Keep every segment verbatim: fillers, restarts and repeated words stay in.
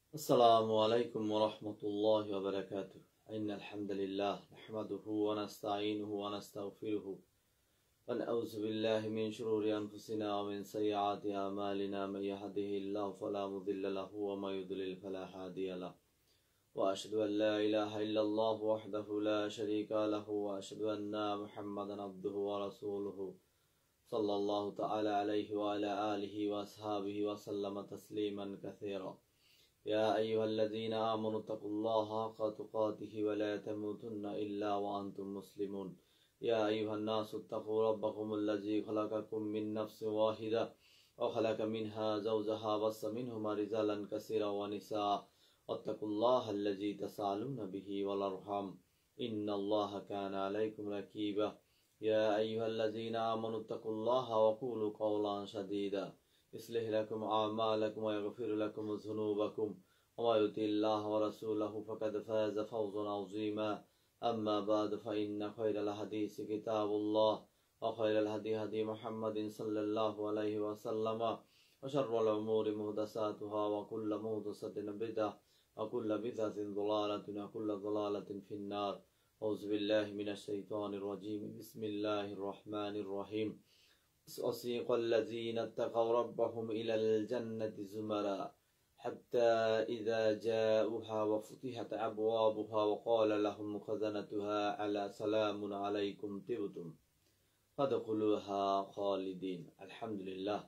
السلام عليكم ورحمة الله وبركاته. إن الحمد لله نحمده ونستعينه ونستغفره ونعوذ بالله من شرور أنفسنا ومن سيئات أعمالنا. من يهده الله فلا مضل له ومن يضلل فلا هادي له. وأشهد أن لا إله إلا الله وحده لا شريك له وأشهد أن محمدا عبده ورسوله صلى الله تعالى عليه وعلى آله وأصحابه وسلم تسليما كثيرا. يا أيها الذين آمنوا اتقوا الله حق تقاته ولا تموتن إلا وأنتم مسلمون. يا أيها الناس اتقوا ربكم الذي خلقكم من نفس واحدة وخلق منها زوجها وبث منهما رجالا كثيرا ونساء واتقوا الله الذي تساءلون به والأرحام إن الله كان عليكم رقيبا. يا أيها الذين آمنوا اتقوا الله وقولوا قولا سديدا يصلح لكم أعمالكم ويغفر لكم ذنوبكم ومن يطع الله ورسوله فقد فاز فوزا عظيما. أما بعد فإن خير الحديث كتاب الله وخير الهدي هدي محمد صلى الله عليه وسلم وشر الأمور محدثاتها وكل محدثة بدعة وكل بدعة ضلالة وكل ضلالة في النار. أعوذ بالله من الشيطان الرجيم. بسم الله الرحمن الرحيم. وسيق الذين اتقوا ربهم إلى الجنة زمرا حتى إذا جاءوها وفتحت أبوابها وقال لهم خزنتها على سلام عليكم طبتم فادخلوها خالدين. আলহামদুলিল্লাহ,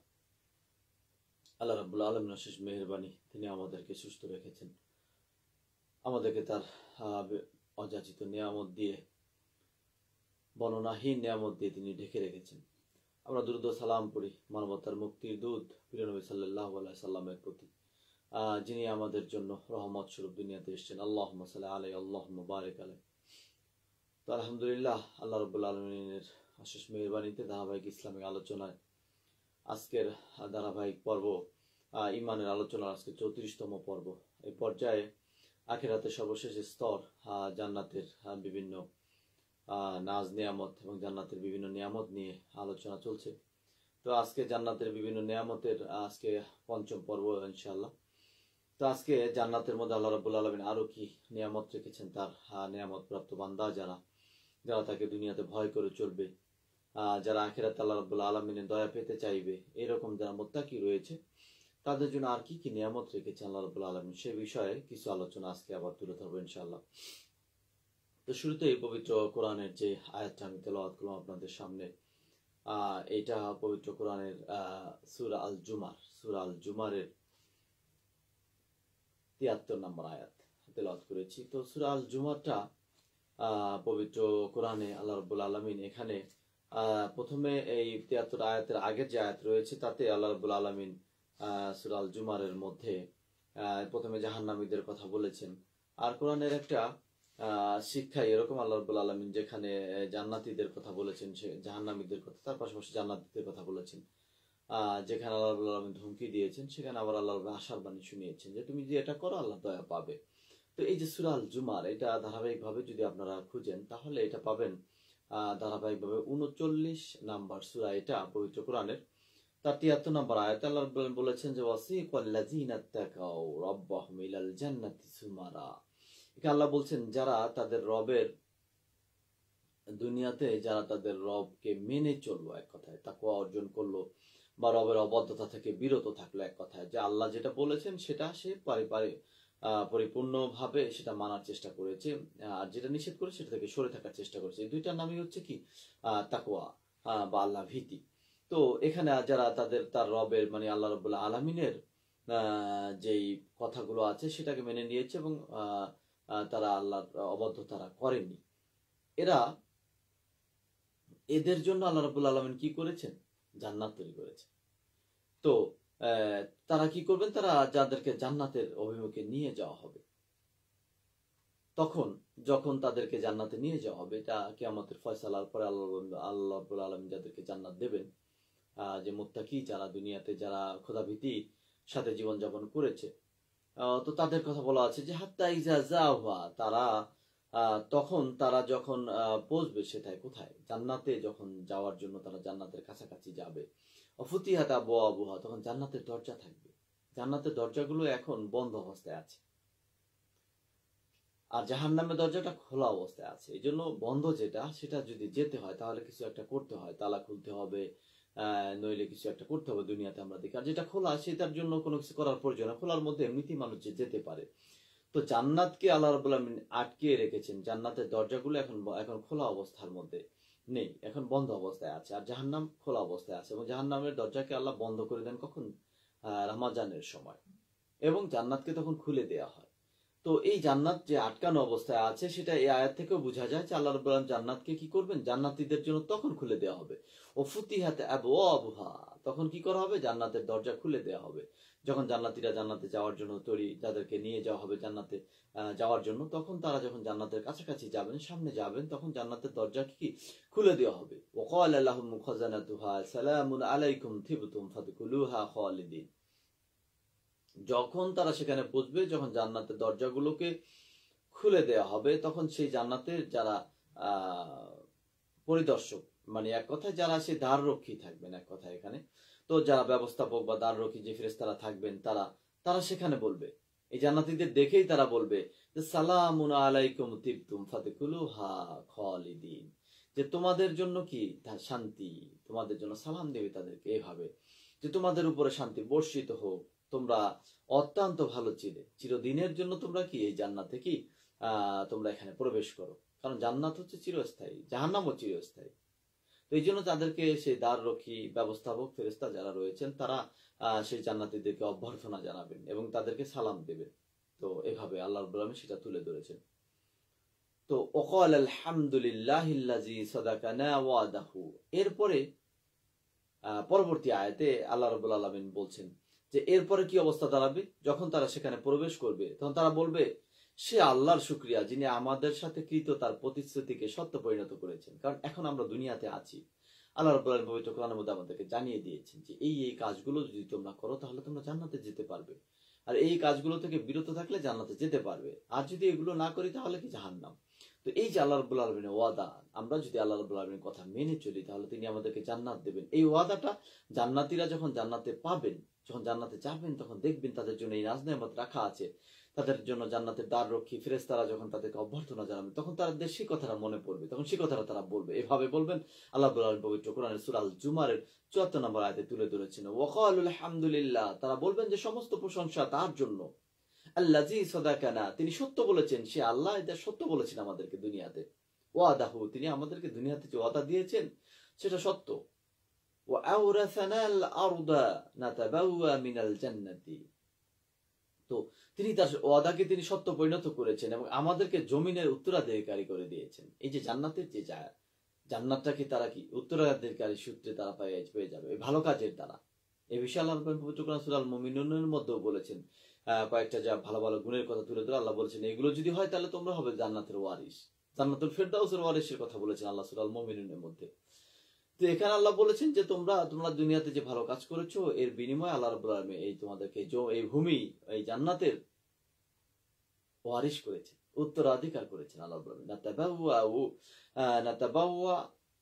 আল্লাহ রাব্বুল আলামিনের অশেষ মেহেরবানি, তিনি আমাদেরকে সুস্থ রেখেছেন, আমাদেরকে তার অযাচিত নিয়ামত দিয়ে, বর্ণনাহীন নিয়ামত দিয়ে তিনি ঢেকে রেখেছেন। আমরা দুরূদ ও সালাম পড়ি মানবতার মুক্তির দূত প্রিয় নবী সাল্লাল্লাহু আলাইহি সাল্লামের প্রতি, যিনি আমাদের জন্য রহমত স্বরূপ দুনিয়াতে এসেছেন। আল্লাহুম্মা সাল্লি আলাইহি আল্লাহুম্মা বারিক আলাইহি। তো আলহামদুলিল্লাহ, আল্লাহ রাব্বুল আলামিনের অশেষ মেহেরবানিতে ধারাবাহিক ইসলামিক আলোচনায় আজকের ধারাবাহিক পর্ব ইমানের আলোচনা, আজকে চৌত্রিশতম পর্ব। এই পর্যায়ে আখিরাতের সর্বশেষ স্তর জান্নাতের বিভিন্ন নাজ নিয়ামত এবং জান্নাতের বিভিন্ন নিয়ামত নিয়ে আলোচনা চলছে। তো আজকে জান্নাতের বিভিন্ন নিয়ামতের আজকে পঞ্চম পর্ব ইনশাআল্লাহ। তো আজকে জান্নাতের মধ্যে আল্লাহ রাব্বুল আলামিন আরো কি নিয়ামত রেখেছেন তার নিয়ামত প্রাপ্ত বান্দা যারা যারা তাকে দুনিয়াতে ভয় করে চলবে, যারা আখিরাতে আল্লাহ রাব্বুল আলামিনের দয়া পেতে চাইবে, এরকম যারা মুত্তাকি রয়েছে তাদের জন্য আর কি কি নিয়ামত রেখেছেন আল্লাহ রাব্বুল আলামিন, সে বিষয়ে কিছু আলোচনা আজকে আবার তুলে ধরবো ইনশাআল্লাহ। তো শুরুতেই পবিত্র কোরআনের যে আয়াতটা আমি তেলাওয়াত করলাম আপনাদের সামনে, আহ এটা পবিত্র কোরআনের আহ সূরা আল জুমার সূরা আল জুমারের তিয়াত্তর নম্বর আয়াত তেলাওয়াত করেছি। তো সূরা আল জুমারটা আহ পবিত্র কোরআনে আল্লাহ রাব্বুল আলামিন এখানে আহ প্রথমে এই তিয়াত্তর আয়াতের আগের যে আয়াত রয়েছে তাতে আল্লাহ রাব্বুল আলামিন আহ সূরা আল জুমারের মধ্যে আহ প্রথমে জাহান্নামীদের কথা বলেছেন। আর কোরআনের একটা আহ শিক্ষা এরকম, আল্লাহ রাব্বুল আলামিন যেখানে জান্নাতীদের কথা বলেছেন, সে জাহান্নামীদের কথা, তার পাশাপাশি জান্নাতীদের কথা বলেছেন। আহ যেখানে আল্লাহ রাব্বুল আলামিন ধমকি দিয়েছেন, সেখানে আবার আল্লাহ আশার বাণী শুনিয়েছেন যে তুমি যে এটা করো আল্লাহ দয়া পাবে। তো এই যে সূরা আল জুমার, এটা ধারাবাহিকভাবে যদি আপনারা খুঁজেন তাহলে এটা পাবেন আহ ধারাবাহিকভাবে উনচল্লিশ নাম্বার সূরা, এটা পবিত্র কোরআনের তার তিয়াত্তর নম্বর আয়াতে আল্লাহ রাব্বুল আলামিন বলেছেন যে ওয়াসিকাল্লাযীনা তাকাউ রাব্বাহুম ইলাল জান্নাতি সুমারা। আল্লাহ বলছেন যারা তাদের রবের দুনিয়াতে যারা তাদের রবকে মেনে চললো, এক কথায় তাকওয়া অর্জন করলো বা রবের অবাধ্যতা থেকে বিরত থাকলো, এক কথায় যে আল্লাহ যেটা বলেছেন সেটা সে পারিপারে পরিপূর্ণভাবে সেটা মানার চেষ্টা করেছে, আর যেটা নিষেধ করে সেটা থেকে সরে থাকার চেষ্টা করেছে। এই দুইটার নামই হচ্ছে কি আহ তাকওয়া বা আল্লাহ ভীতি। তো এখানে যারা তাদের তার রবের মানে আল্লাহ রাব্বুল আলামিনের আহ যেই কথাগুলো আছে সেটাকে মেনে নিয়েছে এবং আহ তারা আল্লাহর অবাধ্যতা করেনি, এরা এদের জন্য আল্লাহ রাব্বুল আলামিন কি করেছেন, জান্নাত তৈরি করেছে। তো তারা কি করবেন, তারা যাদেরকে জান্নাতের অভিমুখে নিয়ে যাওয়া হবে, তখন যখন তাদেরকে জান্নাতে নিয়ে যাওয়া হবে, এটা কিয়ামতের ফয়সালার পরে আল্লাহ আল্লাহ রাব্বুল আলামিন যাদেরকে জান্নাত দেবেন, আহ যে মুত্তাকি যারা দুনিয়াতে যারা খোদাভীতির সাথে জীবনযাপন করেছে, তো তাদের কথা বলা আছে যে হাত্তা ইজা যাওয়া, তারা তখন তারা যখন পৌঁছবে সেটাই কোথায়, জান্নাতে যখন যাওয়ার জন্য তারা জান্নাতের কাছাকাছি যাবে, ফুতিহাত আবওয়াবুহা, তখন জান্নাতের দরজা থাকবে, জান্নাতের দরজাগুলো এখন বন্ধ অবস্থায় আছে, আর জাহান্নামের দরজাটা খোলা অবস্থায় আছে। এই জন্য বন্ধ যেটা, সেটা যদি যেতে হয় তাহলে কিছু একটা করতে হয়, তালা খুলতে হবে, আহ নইলে কিছু একটা করতে হবে দুনিয়াতে আমরা দেখি। আর যেটা খোলা, সেটার জন্য কোনো কিছু করার প্রয়োজন না, খোলার মধ্যে এমনিতেই মানুষ যে যেতে পারে। তো জান্নাতকে আল্লাহ রাব্বুল আলামিন আটকে রেখেছেন, জান্নাতের দরজাগুলো এখন এখন খোলা অবস্থার মধ্যে নেই, এখন বন্ধ অবস্থায় আছে। আর জাহান্নাম খোলা অবস্থায় আছে, এবং জাহান্নামের দরজাকে আল্লাহ বন্ধ করে দেন কখন? আহ রমাজানের সময়, এবং জান্নাতকে তখন খুলে দেয়া হয়। তো এই জান্নাত যে আটকানো অবস্থায় আছে, সেটা এই আয়াত থেকেও বোঝা যায় যে আল্লাহ রাব্বুল আলামিন জান্নাতকে কি করবেন? জান্নাতীদের জন্য তখন খুলে দেওয়া হবে। ও ফুতিহাত আবওয়াবুহা, তখন কি করা হবে? জান্নাতের দরজা খুলে দেওয়া হবে। যখন জান্নাতীরা জান্নাতে যাওয়ার জন্য তৈরি, যাদেরকে নিয়ে যাওয়া হবে জান্নাতে যাওয়ার জন্য, তখন তারা যখন জান্নাতের কাছাকাছি যাবেন, সামনে যাবেন, তখন জান্নাতের দরজা কি খুলে দেওয়া হবে। ওয়াকালা লাহুম খাজানাতুহা সালামুন আলাইকুম তিবতুম ফাদখুলুহা খালিদিন। যখন তারা সেখানে পৌঁছবে, যখন জান্নাতের দরজাগুলোকে খুলে দেওয়া হবে, তখন সেই জান্নাতের যারা আহ পরিদর্শক, মানে এক কথায় যারা সেই দ্বাররক্ষী থাকবেন, এক কথায় এখানে তো যারা ব্যবস্থাপক বা দ্বাররক্ষী যে ফেরেশতারা থাকবেন, তারা তারা সেখানে বলবে, এই জান্নাতীদের দেখেই তারা বলবে যে সালামুন আলাইকুম তিবতুম ফাদখুলুহা খালিদিন, যে তোমাদের জন্য কি শান্তি, তোমাদের জন্য সালাম দেবে তাদেরকে এভাবে, যে তোমাদের উপরে শান্তি বর্ষিত হোক, তোমরা অত্যন্ত ভালো চিরে, চিরদিনের জন্য তোমরা কি এই জান্নাতে কি আহ তোমরা এখানে প্রবেশ করো। কারণ জান্নাত হচ্ছে চিরস্থায়ী, জাহান্নামও চিরস্থায়ী। তো এই জন্য তাদেরকে সেই দ্বাররক্ষী, ব্যবস্থাপক, ফেরেশতা যারা রয়েছেন, তারা আহ সেই জান্নাতীদেরকে অভ্যর্থনা জানাবেন এবং তাদেরকে সালাম দেবেন। তো এভাবে আল্লাহ রাব্বুল আলামিন সেটা তুলে ধরেছেন। তো ওয়াকাল আলহামদুলিল্লাহিল্লাযী সাদাকানা ওয়াদাহু, এরপরে আহ পরবর্তী আয়াতে আল্লাহ রাব্বুল আলামিন বলছেন যে এরপরে কি অবস্থা দাঁড়াবে? যখন তারা সেখানে প্রবেশ করবে, তখন তারা বলবে, সে আল্লাহর শুকরিয়া যিনি আমাদের সাথে কৃত তার প্রতিশ্রুতিকে সত্য পরিণত করেছেন। কারণ এখন আমরা দুনিয়াতে আছি, আল্লাহ রাব্বুল আলামিন পবিত্র কোরআনের মধ্যে আমাদেরকে জানিয়ে দিয়েছেন যে এই এই কাজগুলো যদি তোমরা করো, তাহলে তোমরা জান্নাতে যেতে পারবে, আর এই কাজগুলো থেকে বিরত থাকলে জান্নাতে যেতে পারবে, আর যদি এগুলো না করি তাহলে কি জাহান্নাম। তো এই যে আল্লাহ রাব্বুল আলামিনের ওয়াদা, আমরা যদি আল্লাহ রাব্বুল আলামিনের কথা মেনে চলি, তাহলে তিনি আমাদেরকে জান্নাত দেবেন। এই ওয়াদাটা জান্নাতীরা যখন জান্নাতে পাবেন, যখন জান্নাতে যাবেন, তখন দেখবেন তাদের জন্য এই নাজ-নেয়ামত রাখা আছে, তাদের জন্য জান্নাতের দ্বাররক্ষী ফেরেশতারা যখন তাদেরকে অভ্যর্থনা জানাবেন, তখন তাদের সেই কথাটা মনে পড়বে, তখন সেই কথাটা তারা বলবে। এভাবে বলবেন আল্লাহ রাব্বুল আলামিন পবিত্র কোরআনের সূরা আল জুমারের চুয়াত্তর নম্বর আয়াতে তুলে ধরেছেন। ওয়াকালুল হামদুলিল্লাহ, তারা বলবেন যে সমস্ত প্রশংসা তার জন্য, আল্লাযী সাদাকানা, তিনি সত্য বলেছেন, সে আল্লাহ এটা সত্য বলেছেন আমাদেরকে দুনিয়াতে, ওয়াদাহু, তিনি আমাদেরকে দুনিয়াতে যে ওয়াদা দিয়েছেন সেটা সত্য, ওয়া আওরাসানাল আরদা নাতাবাওয়া মিনাল জান্নাতি, তো তিনি তার ওয়াদাকে তিনি সত্য পরিণত করেছেন এবং আমাদেরকে জমিনের উত্তরাধিকারী করে দিয়েছেন। এই যে জান্নাতের যে জায়গা, জান্নাতটাকে তারা কি উত্তরাধিকারী সূত্রে তারা পেয়ে যাবে ভালো কাজের দ্বারা। এই বিষয়ে আল্লাহ পবিত্র কোরআন সূরা আল মুমিনুনের মধ্যেও বলেছেন, আহ কয়েকটা যা ভালো ভালো গুণের কথা তুলে ধরে আল্লাহ বলেছেন, এগুলো যদি হয় তাহলে তোমরা হবে জান্নাতের ওয়ারিস, জান্নাতুল ফেরদাউসের ওয়ারিসের কথা বলেছেন আল্লাহ সূরা আল মুমিনুনের মধ্যে। তো এখানে আল্লাহ বলেছেন যে তোমরা তোমরা দুনিয়াতে যে ভালো কাজ করেছো, এর বিনিময়ে আল্লাহ রাব্বুল আলামিন এই তোমাদেরকে এই ভূমি, এই জান্নাতের ওয়ারিস করেছেন, উত্তরাধিকার করেছেন আল্লাহ রাব্বুল আলামিন। নাতাবাওয়া নাতাবাওয়া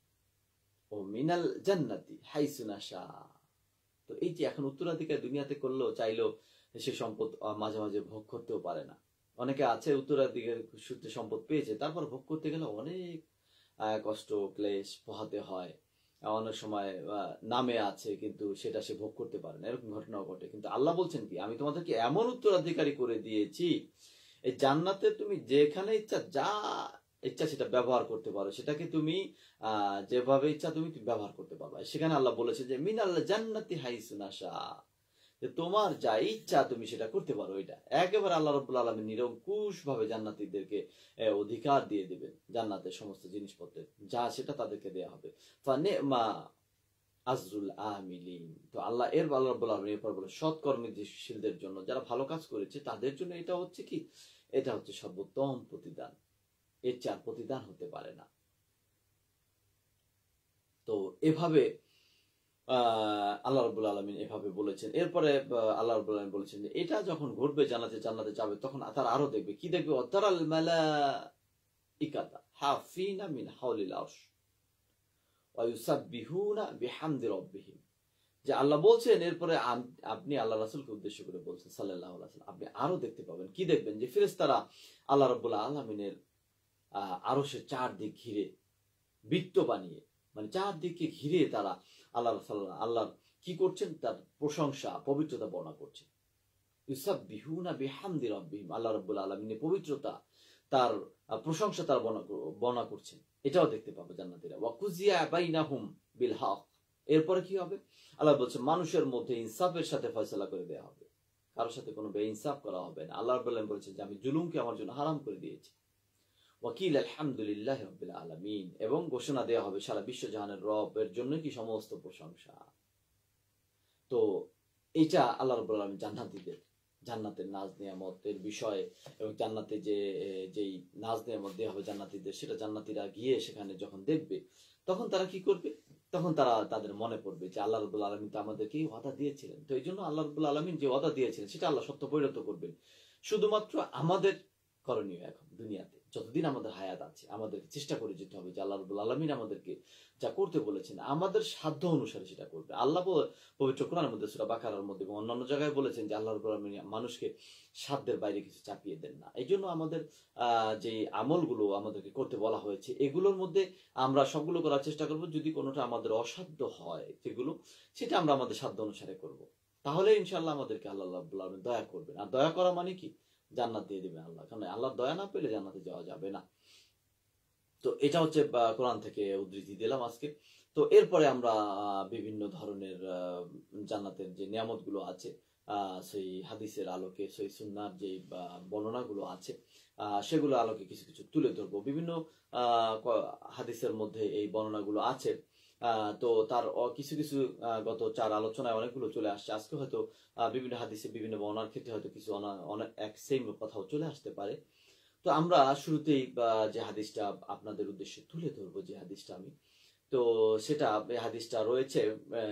ও মিনাল জান্নাতি হাইসু নাশা। তো এই যে এখন উত্তরাধিকার দুনিয়াতে করলেও চাইলেও সে সম্পদ মাঝে মাঝে ভোগ করতেও পারে না। অনেকে আছে উত্তরাধিকার সূত্রে সম্পদ পেয়েছে, তারপর ভোগ করতে গেলে অনেক কষ্ট ক্লেশ পোহাতে হয়, অনেক সময় নামে আছে কিন্তু সেটা সে ভোগ করতে পারে না, এরকম ঘটনাও ঘটে। কিন্তু আল্লাহ বলছেন কি, আমি তোমাদেরকে এমন উত্তরাধিকারী করে দিয়েছি, এই জান্নাতে তুমি যেখানে ইচ্ছা যা ইচ্ছা সেটা ব্যবহার করতে পারো, সেটাকে তুমি আহ যেভাবে ইচ্ছা তুমি ব্যবহার করতে পারবে। সেখানে আল্লাহ বলেছে যে মিনাল জান্নাতি হাইসু নাশা, যে তোমার যা ইচ্ছা তুমি সেটা করতে পারো। এটা একেবারে আল্লাহ রাব্বুল আলামিন নিরঙ্কুশ ভাবে জান্নাতীদেরকে অধিকার দিয়ে দিবেন, জান্নাতের সমস্ত জিনিসপত্রের যা সেটা তাদেরকে দেয়া হবে। ফানিমা আজরুল আমিলিন, তো আল্লাহ এর আল্লাহ রাব্বুল আলামিন এরপর বলে সৎকর্মশীলদের জন্য, যারা ভালো কাজ করেছে তাদের জন্য এটা হচ্ছে কি, এটা হচ্ছে সর্বোত্তম প্রতিদান, এর চার প্রতিদান হতে পারে না। তো এভাবে আহ আল্লাহ রাব্বুল আলামিন এভাবে বলেছেন। এরপরে আল্লাহ রাব্বুল আলামিন বলেছেন যে এটা যখন ঘটবে, জান্নাতে জান্নাতে যাবে, তখন তারা আরো দেখবে, কি দেখবে, ওয়াতারাল মালাইকাতা হাফিনা মিন হাওলিল আরশ ওয়া ইউসাব্বিহুনা বিহামদি রাব্বিহিম, যে আল্লাহ বলছেন, এরপরে আপনি আল্লাহ রাসূলকে উদ্দেশ্য করে বলছেন সাল্লাল্লাহু আলাইহি ওয়াসাল্লাম, আপনি আরো দেখতে পাবেন। কি দেখবেন? যে ফেরেশতারা আল্লাহ রাব্বুল আলামিনের আহ আরশের চারদিক ঘিরে বৃত্ত বানিয়ে, মানে চারদিকে ঘিরে তারা আল্লাহ আল্লাহর কি করছেন? তার প্রশংসা, পবিত্রতা বর্ণনা করছেন। ইউসাব্বিহুনা বিহামদি রাব্বিহিম, আল্লাহ রাব্বুল আলামিনের পবিত্রতা, তার প্রশংসা তার বর্ণনা করছেন। এটাও দেখতে পাবে জান্নাতীরা। ওয়া কুজিয়া বাইনাহুম বিল হক, এরপরে কি হবে? আল্লাহ বলছেন মানুষের মধ্যে ইনসাফের সাথে ফয়সালা করে দেওয়া হবে, কারোর সাথে কোনো বেইনসাফ করা হবে না। আল্লাহ রাব্বুল আলামিন বলেছেন যে আমি জুলুমকে আমার জন্য হারাম করে দিয়েছি। ওয়াকিল আলহামদুলিল্লাহি রাব্বিল আলামিন, এবং ঘোষণা দেওয়া হবে সারা বিশ্বজাহানের রবের জন্য কি সমস্ত প্রশংসা। তো এটা আল্লাহ রাব্বুল আলামিন জান্নাতীদের জান্নাতের নাজ নিয়ামতের বিষয়ে, এবং জান্নাতে যে যেই নাজ নিয়ামত দেওয়া হবে জান্নাতীদের, সেটা জান্নাতীরা গিয়ে সেখানে যখন দেখবে, তখন তারা কি করবে? তখন তারা তাদের মনে পড়বে যে আল্লাহ রাব্বুল আলামিন তো আমাদেরকে ওয়াদা দিয়েছিলেন। তো এই জন্য আল্লাহ রাব্বুল আলামিন যে ওয়াদা দিয়েছিলেন সেটা আল্লাহ সত্য পরিণত করবেন। শুধুমাত্র আমাদের করণীয় এখন দুনিয়াতে যতদিন আমাদের হায়াত আছে, আমাদের চেষ্টা করে যেতে হবে যে আল্লাহ রাব্বুল আলামিন আমাদেরকে যা করতে বলেছেন আমাদের সাধ্য অনুসারে সেটা করবে। আল্লাহ পবিত্র কোরআনের মধ্যে সূরা বাকারার মধ্যে এবং অন্যান্য জায়গায় বলেছেন যে আল্লাহ রাব্বুল আলামিন মানুষকে সাধ্যের বাইরে কিছু চাপিয়ে দেন না। এই জন্য আমাদের আহ যে আমলগুলো আমাদেরকে করতে বলা হয়েছে, এগুলোর মধ্যে আমরা সবগুলো করার চেষ্টা করব। যদি কোনোটা আমাদের অসাধ্য হয় যেগুলো, সেটা আমরা আমাদের সাধ্য অনুসারে করব। তাহলে ইনশাআল্লাহ আমাদেরকে আল্লাহ রাব্বুল আলামিন দয়া করবেন। আর দয়া করা মানে কি? জান্নাত দিয়ে দিবেন আল্লাহ, কারণ আল্লাহর দয়া না পেলে জান্নাতে যাওয়া যাবে না। তো এটা হচ্ছে কোরআন থেকে উদ্ধৃতি দিলাম আজকে। তো এরপরে আমরা বিভিন্ন ধরনের জান্নাতের যে নিয়ামত গুলো আছে সেই হাদিসের আলোকে, সেই সুন্নাহর যে বর্ণনাগুলো আছে সেগুলো আলোকে কিছু কিছু তুলে ধরবো। বিভিন্ন হাদিসের মধ্যে এই বর্ণনাগুলো আছে, তো তার কিছু কিছু গত চার আলোচনায় অনেকগুলো চলে আসছে। আজকে হয়তো বিভিন্ন হাদিসে বিভিন্ন বর্ণনার ক্ষেত্রে হয়তো কিছু অনেক এক সেম কথাও চলে আসতে পারে। তো আমরা শুরুতেই যে হাদিসটা আপনাদের উদ্দেশ্যে তুলে ধরবো, যে হাদিসটা আমি, তো সেটা এই হাদিসটা রয়েছে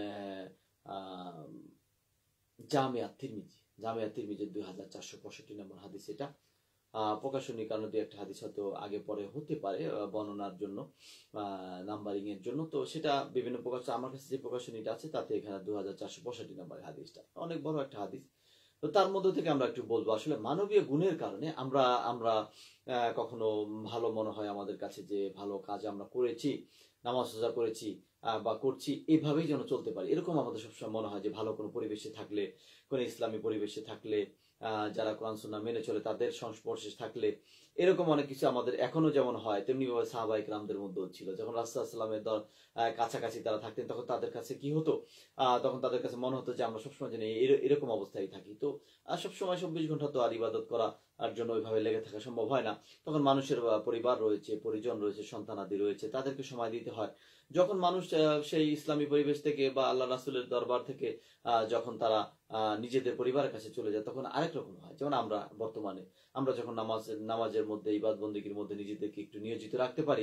জামিয়া তিরমিজি, জামিয়া তিরমিজির দুই হাজার চারশো পঁয়ষট্টি নম্বর হাদিস। এটা প্রকাশনী কারণে দুই একটা হাদিস হয়তো আগে পরে হতে পারে বর্ণনার জন্য, নাম্বারিং এর জন্য। তো সেটা বিভিন্ন প্রকাশ, আমার কাছে যে প্রকাশনীটা আছে তাতে এখানে দুই হাজার চারশো পঁয়ষট্টি নম্বর হাদিসটা অনেক বড় একটা হাদিস। তো তার মধ্যে থেকে আমরা একটু বলবো আসলে মানবীয় গুণের কারণে আমরা আমরা কখনো ভালো মনে হয় আমাদের কাছে যে ভালো কাজ আমরা করেছি, নামাজ রোজা করেছি বা করছি, এইভাবেই যেন চলতে পারি, এরকম আমাদের সবসময় মনে হয়। যে ভালো কোনো পরিবেশে থাকলে, কোনো ইসলামী পরিবেশে থাকলে, যারা কোরআন সুন্নাহ মেনে চলে তাদের সংস্পর্শে থাকলে, এরকম অনেক কিছু আমাদের এখনো যেমন হয়, তেমনি ভাবে সাহাবায়ে কেরামদের মধ্যেও ছিল। যখন রাসূলুল্লাহ সাল্লাল্লাহু আলাইহি ওয়াসাল্লামের কাছাকাছি তারা থাকতেন, তখন তাদের কাছে কি হতো? আহ তখন তাদের কাছে মনে হতো যে আমরা সবসময় যেন এরকম অবস্থায় থাকি। তো সবসময় চব্বিশ ঘন্টা তো আর ইবাদত করা আর জন্য ওইভাবে লেগে থাকা সম্ভব হয় না। তখন মানুষের পরিবার রয়েছে, পরিজন রয়েছে, সন্তানাদি রয়েছে, তাদেরকে সময় দিতে হয়। যখন মানুষ সেই ইসলামী পরিবেশ থেকে বা আল্লাহ রাসূলের দরবার থেকে যখন তারা নিজেদের পরিবারের কাছে চলে যায়, তখন আরেক রকম হয়। যেমন আমরা বর্তমানে আমরা যখন নামাজ নামাজের মধ্যে, ইবাদত বন্দেগীর মধ্যে নিজেদেরকে একটু নিয়োজিত রাখতে পারি,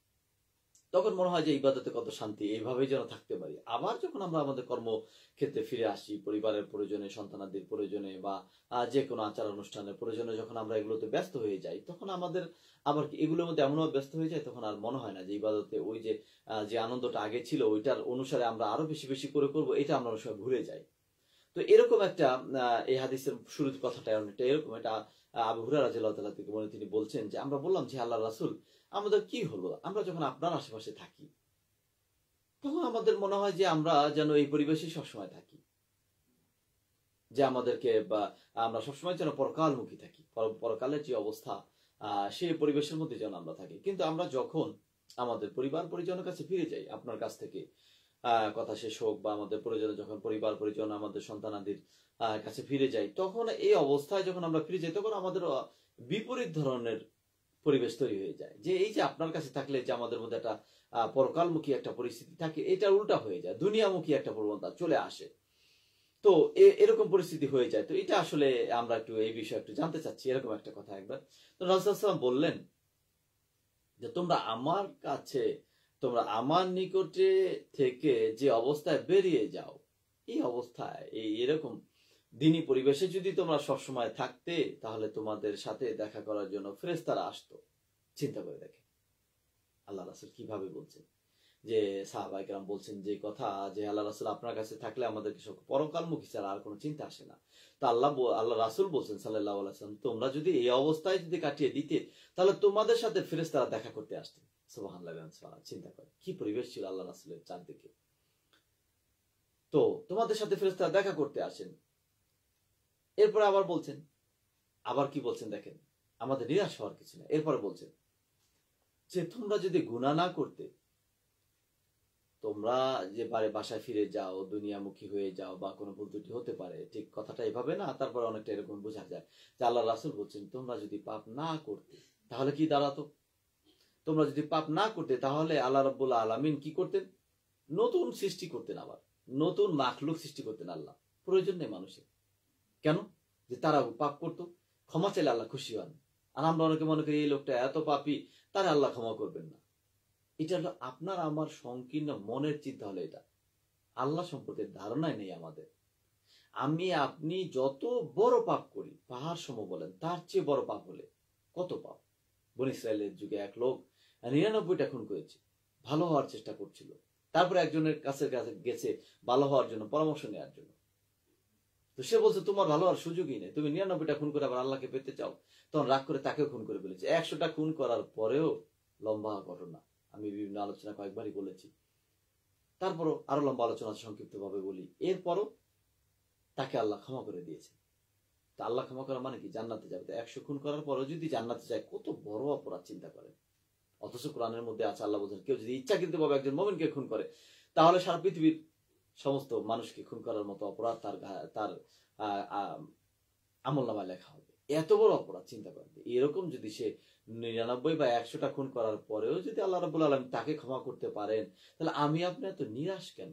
তখন মনে হয় যে ইবাদতে কত শান্তি, এইভাবেই যেন থাকতে পারি। আবার যখন আমরা আমাদের কর্মক্ষেত্রে ফিরে আসি, পরিবারের প্রয়োজনে, সন্তানাদির প্রয়োজনে বা যে কোনো আচার অনুষ্ঠানের প্রয়োজনে যখন আমরা এগুলোতে ব্যস্ত হয়ে যাই, তখন আমাদের আবার এগুলোর মধ্যে এমনভাবে ব্যস্ত হয়ে যায়, তখন আর মনে হয় না যে ইবাদতে ওই যে যে আনন্দটা আগে ছিল ওইটার অনুসারে আমরা আরো বেশি বেশি করে করবো, এটা আমরা অনেক সময় ভুলে যাই। তো এরকম একটা এই হাদিসের শুরুর কথাটা অনেকটা এরকম। এটা আবু হুরায়রা রাদিয়াল্লাহু তাআলা থেকে বলে, তিনি বলছেন যে আমরা বললাম যে আল্লাহর রাসূল, আমাদের কি হলো, আমরা যখন আপনার আশেপাশে থাকি তখন আমাদের মনে হয় যে আমরা যেন এই পরিবেশে সবসময় থাকি, যে আমাদেরকে বা আমরা সবসময় যেন পরকালমুখী থাকি, পরকালের যে অবস্থা সেই পরিবেশের মধ্যে যেন আমরা থাকি। কিন্তু আমরা যখন আমাদের পরিবার পরিজনের কাছে ফিরে যাই, আপনার কাছ থেকে কথা শেষ হোক বা আমাদের প্রয়োজনে যখন পরিবার পরিজন, আমাদের সন্তানাদির কাছে ফিরে যাই, তখন এই অবস্থায় যখন আমরা ফিরে যাই, তখন আমাদের বিপরীত ধরনের পরিবেশ তৈরি হয়ে যায়। যে এই যে আপনার কাছে থাকলে যে আমাদের মধ্যে একটা পরকালমুখী একটা পরিস্থিতি থাকে, এটা উল্টা হয়ে যায়, দুনিয়ামুখী একটা প্রবণতা চলে আসে। তো এরকম পরিস্থিতি হয়ে যায়। তো এটা আসলে আমরা একটু এই বিষয়ে একটু জানতে চাচ্ছি, এরকম একটা কথা একবার। তো রাসূলুল্লাহ সাল্লাল্লাহু আলাইহি ওয়াসাল্লাম বললেন যে তোমরা আমার কাছে, তোমরা আমার নিকটে থেকে যে অবস্থায় বেরিয়ে যাও, এই অবস্থায় এই এরকম দিনী পরিবেশে যদি তোমরা সবসময় থাকতে, তাহলে তোমাদের সাথে দেখা করার জন্য ফেরেশতারা আসতো। চিন্তা করে দেখে আল্লাহ রাসূল কিভাবে বলছেন যে সাহাবায়ে কেরাম বলছেন যে কথা যে আল্লাহ রাসূল আপনার কাছে থাকলে আমাদেরকে পরকালমুখী ছাড়া আর কোনো চিন্তা আসে না। তো আল্লাহ আল্লাহ রাসূল বলছেন সাল্লাল্লাহু আলাইহি ওয়াসাল্লাম, তোমরা যদি এই অবস্থায় যদি কাটিয়ে দিতে তাহলে তোমাদের সাথে ফেরেশতারা দেখা করতে আসতেন। সুবহানাল্লাহ, চিন্তা করে কি পরিবেশ ছিল আল্লাহ রাসূলের চারদিকে। তো তোমাদের সাথে ফেরেশতারা দেখা করতে আসেন। এরপরে আবার বলছেন, আবার কি বলছেন দেখেন, আমাদের নিরাশ হওয়ার কিছু না। এরপরে বলছেন যে তোমরা যদি গুনাহ না করতে, তোমরা যে বাড়ি বাসায় ফিরে যাও, দুনিয়ামুখী হয়ে যাও বা কোনো ভুল ত্রুটি হতে পারে, ঠিক কথাটা এভাবে না, তারপরে অনেকটা এরকম বোঝা যায় যে আল্লাহ রাসূল বলছেন তোমরা যদি পাপ না করতে তাহলে কি দাঁড়াতো? তোমরা যদি পাপ না করতে তাহলে আল্লাহ রাব্বুল আলামিন কি করতেন? নতুন সৃষ্টি করতেন, আবার নতুন মাখলুক সৃষ্টি করতেন। আল্লাহ প্রয়োজন নেই মানুষের। কেন? যে তারা পাপ করতো, ক্ষমা চাইলে আল্লাহ খুশি হন। আর আমরা অনেকে মনে করি এই লোকটা এত পাপী, তারা আল্লাহ ক্ষমা করবেন না। এটা হলো আপনার আমার সংকীর্ণ মনের চিন্তা। হলো এটা আল্লাহ সম্পর্কে ধারণাই নেই আমাদের। আমি আপনি যত বড় পাপ করি, পাহাড় সম বলেন, তার চেয়ে বড় পাপ হলে কত পাপ। বনী ইসরায়েলের যুগে এক লোক নিরানব্বইটা খুন করেছে, ভালো হওয়ার চেষ্টা করছিল। তারপরে একজনের কাছে গেছে ভালো হওয়ার জন্য, পরামর্শ নেওয়ার জন্য। তো সে বলছে তোমার ভালো হওয়ার সুযোগই নেই, তুমি নিরানব্বইটা খুন করে আবার আল্লাহকে পেতে চাও। তখন রাগ করে তাকেও খুন করে ফেলেছে। একশোটা খুন করার পরেও, লম্বা ঘটনা, আমি বিভিন্ন আলোচনা কয়েকবারই বলেছি, তারপরও আরো লম্বা আলোচনা সংক্ষিপ্ত ভাবে বলি। এরপরও তাকে আল্লাহ ক্ষমা করে দিয়েছে। তা আল্লাহ ক্ষমা করা মানে কি? জান্নাতে যাবে। তো একশো খুন করার পরও যদি জান্নাতে যায়, কত বড় অপরাধ চিন্তা করেন। অথচ কোরআনের মধ্যে আছে, আল্লাহ বলছেন কেউ যদি ইচ্ছাকৃত ভাবে একজন মুমিনকে খুন করে তাহলে সারা পৃথিবীর সমস্ত মানুষকে খুন করার মতো অপরাধ তার তার আমলনামায় লেখা হবে। এত বড় অপরাধ চিন্তা করেন। এরকম যদি সে নিরানব্বই বা একশোটা খুন করার পরেও যদি আল্লাহ রাব্বুল আলামিন তাকে ক্ষমা করতে পারেন, তাহলে আমি আপনি এত নিরাশ কেন?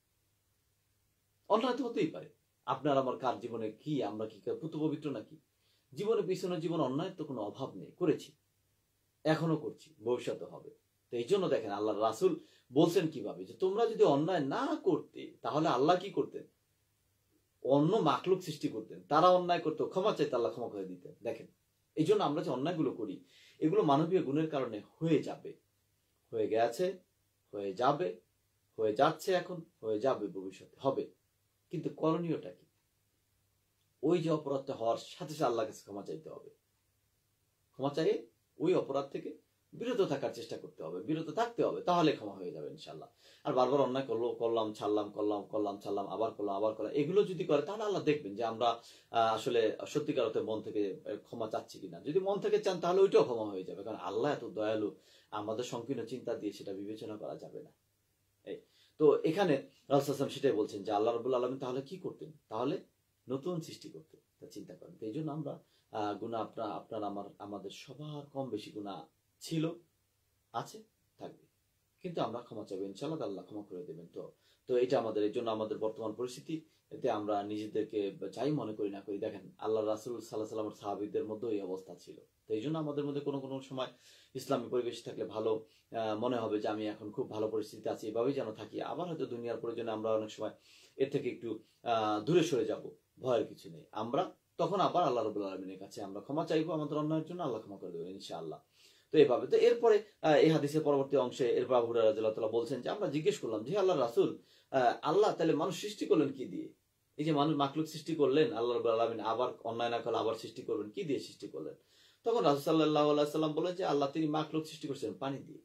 অন্যায় তো হতেই পারে। আপনার আমার কার জীবনে কি, আমরা কি পুত পবিত্র নাকি? জীবনে পিছনে জীবন অন্যায় তো কোনো অভাব নেই, করেছি, এখনো করছি, ভবিষ্যতে হবে। তো এই জন্য দেখেন আল্লাহ রাসূল বলছেন কিভাবে, যে তোমরা যদি অন্যায় না করতে তাহলে আল্লাহ কি করতেন? অন্য মাখলুক সৃষ্টি করতেন, তারা অন্যায় করতো, ক্ষমা চাইতে আল্লাহ ক্ষমা করে দিতেন। দেখেন এই জন্য আমরা যে অন্যায়গুলো করি, এগুলো মানবীয় গুণের কারণে হয়ে যাবে, হয়ে গেছে, হয়ে যাবে, হয়ে যাচ্ছে এখন, হয়ে যাবে ভবিষ্যতে, হবে। কিন্তু করণীয়টা কি? ওই যে অপরাধটা হওয়ার সাথে সাথে আল্লাহর কাছে ক্ষমা চাইতে হবে। ক্ষমা চাইয়ে ওই অপরাধ থেকে বিরত থাকার চেষ্টা করতে হবে, বিরত থাকতে হবে, তাহলে ক্ষমা হয়ে যাবে ইনশাল্লাহ। আর বারবার অন্যায় করলো, করলাম ছাড়লাম, করলাম করলাম ছাড়লাম, আবার করলাম আবার করলাম, এগুলো যদি করে তাহলে আল্লাহ দেখবেন যে আমরা আসলে সত্যিকার অর্থে মন থেকে ক্ষমা চাচ্ছি কিনা। যদি মন থেকে চান তাহলে ওইটাও ক্ষমা হয়ে যাবে, কারণ আল্লাহ এত দয়ালু, আমাদের সংকীর্ণ চিন্তা দিয়ে সেটা বিবেচনা করা যাবে না। এই তো এখানে রাসূল সাল্লাল্লাহু আলাইহি ওয়াসাল্লাম সেটাই বলছেন যে আল্লাহ রাব্বুল আলামিন তাহলে কি করতেন? তাহলে নতুন সৃষ্টি করতেন। তা চিন্তা করেন। এই জন্য আমরা আহ গুনাহ আপনার আপনার আমার আমাদের সবার কম বেশি গুনাহ ছিল, আছে, থাকবে, কিন্তু আমরা ক্ষমা চাইবো ইনশাআল্লাহ, আল্লাহ ক্ষমা করে দেবেন। তো তো এটা আমাদের, এই জন্য আমাদের বর্তমান পরিস্থিতি এতে আমরা নিজেদেরকে যাই মনে করি না করি, দেখেন আল্লাহ রাসূল সাল্লাল্লাহু আলাইহি ওয়াসাল্লামের সাহাবীদের মধ্যে এই অবস্থা ছিল। তো এই জন্য আমাদের মধ্যে কোনো কোনো সময় ইসলামী পরিবেশ থাকলে ভালো মনে হবে যে আমি এখন খুব ভালো পরিস্থিতি আছি, এভাবেই যেন থাকি। আবার হয়তো দুনিয়ার প্রয়োজনে আমরা অনেক সময় এর থেকে একটু আহ দূরে সরে যাব, ভয়ের কিছু নেই। আমরা তখন আবার আল্লাহ রাব্বুল আলামিনের কাছে আমরা ক্ষমা চাইবো আমাদের অন্যায়ের জন্য, আল্লাহ ক্ষমা করে দেবেন ইনশাআল্লাহ। তো এইভাবে। তো এরপরে এই হাদিসের পরবর্তী অংশে এরপর আবু হুরায়রা রাদিয়াল্লাহু তাআলা বলছেন যে আমরা জিজ্ঞেস করলাম যে আল্লাহর রাসূল, আল্লাহ তাহলে মানুষ সৃষ্টি করলেন কি দিয়ে? এই যে মানুষ মাখলুক সৃষ্টি করলেন, আল্লাহ রাব্বুল আলামিন আবার অন্যায় না করলে আবার সৃষ্টি করবেন, কি দিয়ে সৃষ্টি করলেন? তখন রাসূল সাল্লাল্লাহু আলাইহি ওয়াসাল্লাম বলেন যে আল্লাহ তিনি মাখলুক সৃষ্টি করেছেন পানি দিয়ে।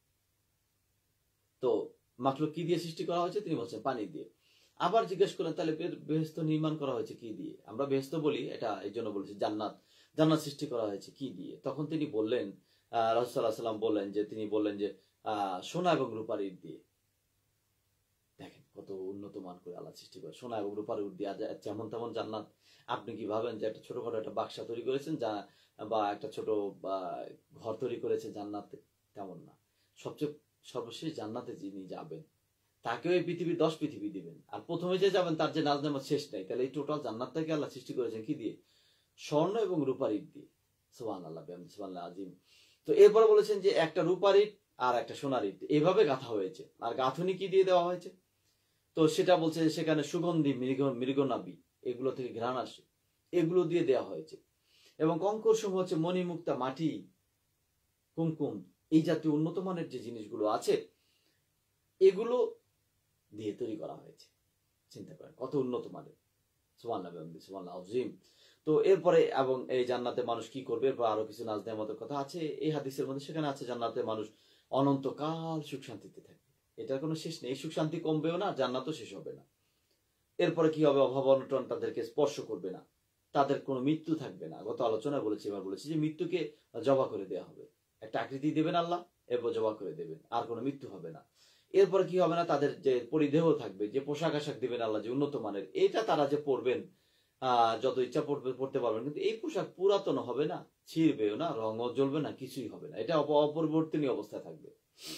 তো মাখলুক কি দিয়ে সৃষ্টি করা হয়েছে? তিনি বলছেন পানি দিয়ে। আবার জিজ্ঞেস করেন তাহলে বেহেশত নির্মাণ করা হয়েছে কি দিয়ে? আমরা বেহেশত বলি, এটা এই জন্য বলেছি জান্নাত, জান্নাত সৃষ্টি করা হয়েছে কি দিয়ে? তখন তিনি বললেন, আহ রাসূল সাল্লাল্লাহু আলাইহি ওয়াসাল্লাম বললেন যে তিনি বললেন যে আহ সোনা এবং রূপার ইট দিয়ে। দেখেন কত উন্নত মান করে আল্লাহ সৃষ্টি করে, সোনা এবং রূপার ইট দিয়ে। যেমন তেমন জান্নাত। আপনি কি ভাবেন যে একটা ছোটখাটো একটা বাক্সা তৈরি করেছেন যা বা একটা ছোট ঘর তৈরি করেছে জান্নাতে? তেমন না। সবচেয়ে সর্বশেষ জান্নাতে যিনি যাবেন তাকেও এই পৃথিবীর দশ পৃথিবী দিবেন, আর প্রথমে যে যাবেন তার যে নাজ নেমত শেষ নাই। তাহলে এই টোটাল জান্নাতটাকে আল্লাহ সৃষ্টি করেছেন কি দিয়ে? স্বর্ণ এবং রূপার ইট দিয়ে। সুবহানাল্লাহ, সুবহানাল্লাহ আযীম। তো এরপরে বলেছেন যে একটা রূপার ইট আর একটা সোনার ইট এভাবে গাঁথা হয়েছে। আর গাঁথুনি কি দিয়ে দেওয়া হয়েছে? তো সেটা বলছে সেখানে সুগন্ধি, মৃগ মৃগনাভি, এগুলো থেকে ঘ্রাণ আসে, এগুলো দিয়ে দেওয়া হয়েছে। এবং কঙ্কর সমূহ হচ্ছে মণিমুক্তা, মাটি, কুমকুম, এই জাতীয় উন্নত মানের যে জিনিসগুলো আছে এগুলো দিয়ে তৈরি করা হয়েছে। চিন্তা করেন কত উন্নত মানের। সুবহানাল্লাহ সুবহানাল্লাহ আযীম। তো এরপরে এবং এই জান্নাতে মানুষ কি করবে, এরপর আরো কিছু নাজ নেয়ামতের কথা আছে এই হাদিসের মধ্যে। সেখানে আছে জান্নাতে মানুষ অনন্তকাল সুখ শান্তিতে থাকবে, এটার কোনো শেষ নেই। এই সুখ শান্তি কমবেও না, জান্নাতও শেষ হবে না। এরপরে কি হবে, অভাব অনটন তাদেরকে স্পর্শ করবে না, তাদের কোনো মৃত্যু থাকবে না। গত আলোচনায় বলেছি, এবার বলেছি যে মৃত্যুকে জবা করে দেওয়া হবে, একটা আকৃতি দেবেন আল্লাহ, এরপর জবা করে দেবেন, আর কোনো মৃত্যু হবে না। এরপরে কি হবে না, তাদের যে পরিদেহ থাকবে, যে পোশাক আশাক দিবেন আল্লাহ যে উন্নত মানের, এটা তারা যে পরবেন আহ যত ইচ্ছা পড়বে পড়তে পারবেন, কিন্তু এই পোশাক পুরাতন হবে না, ছিঁড়বেও না, রঙও জ্বলবে না, কিছুই হবে না, এটা অপরিবর্তনীয় অবস্থায় থাকবে।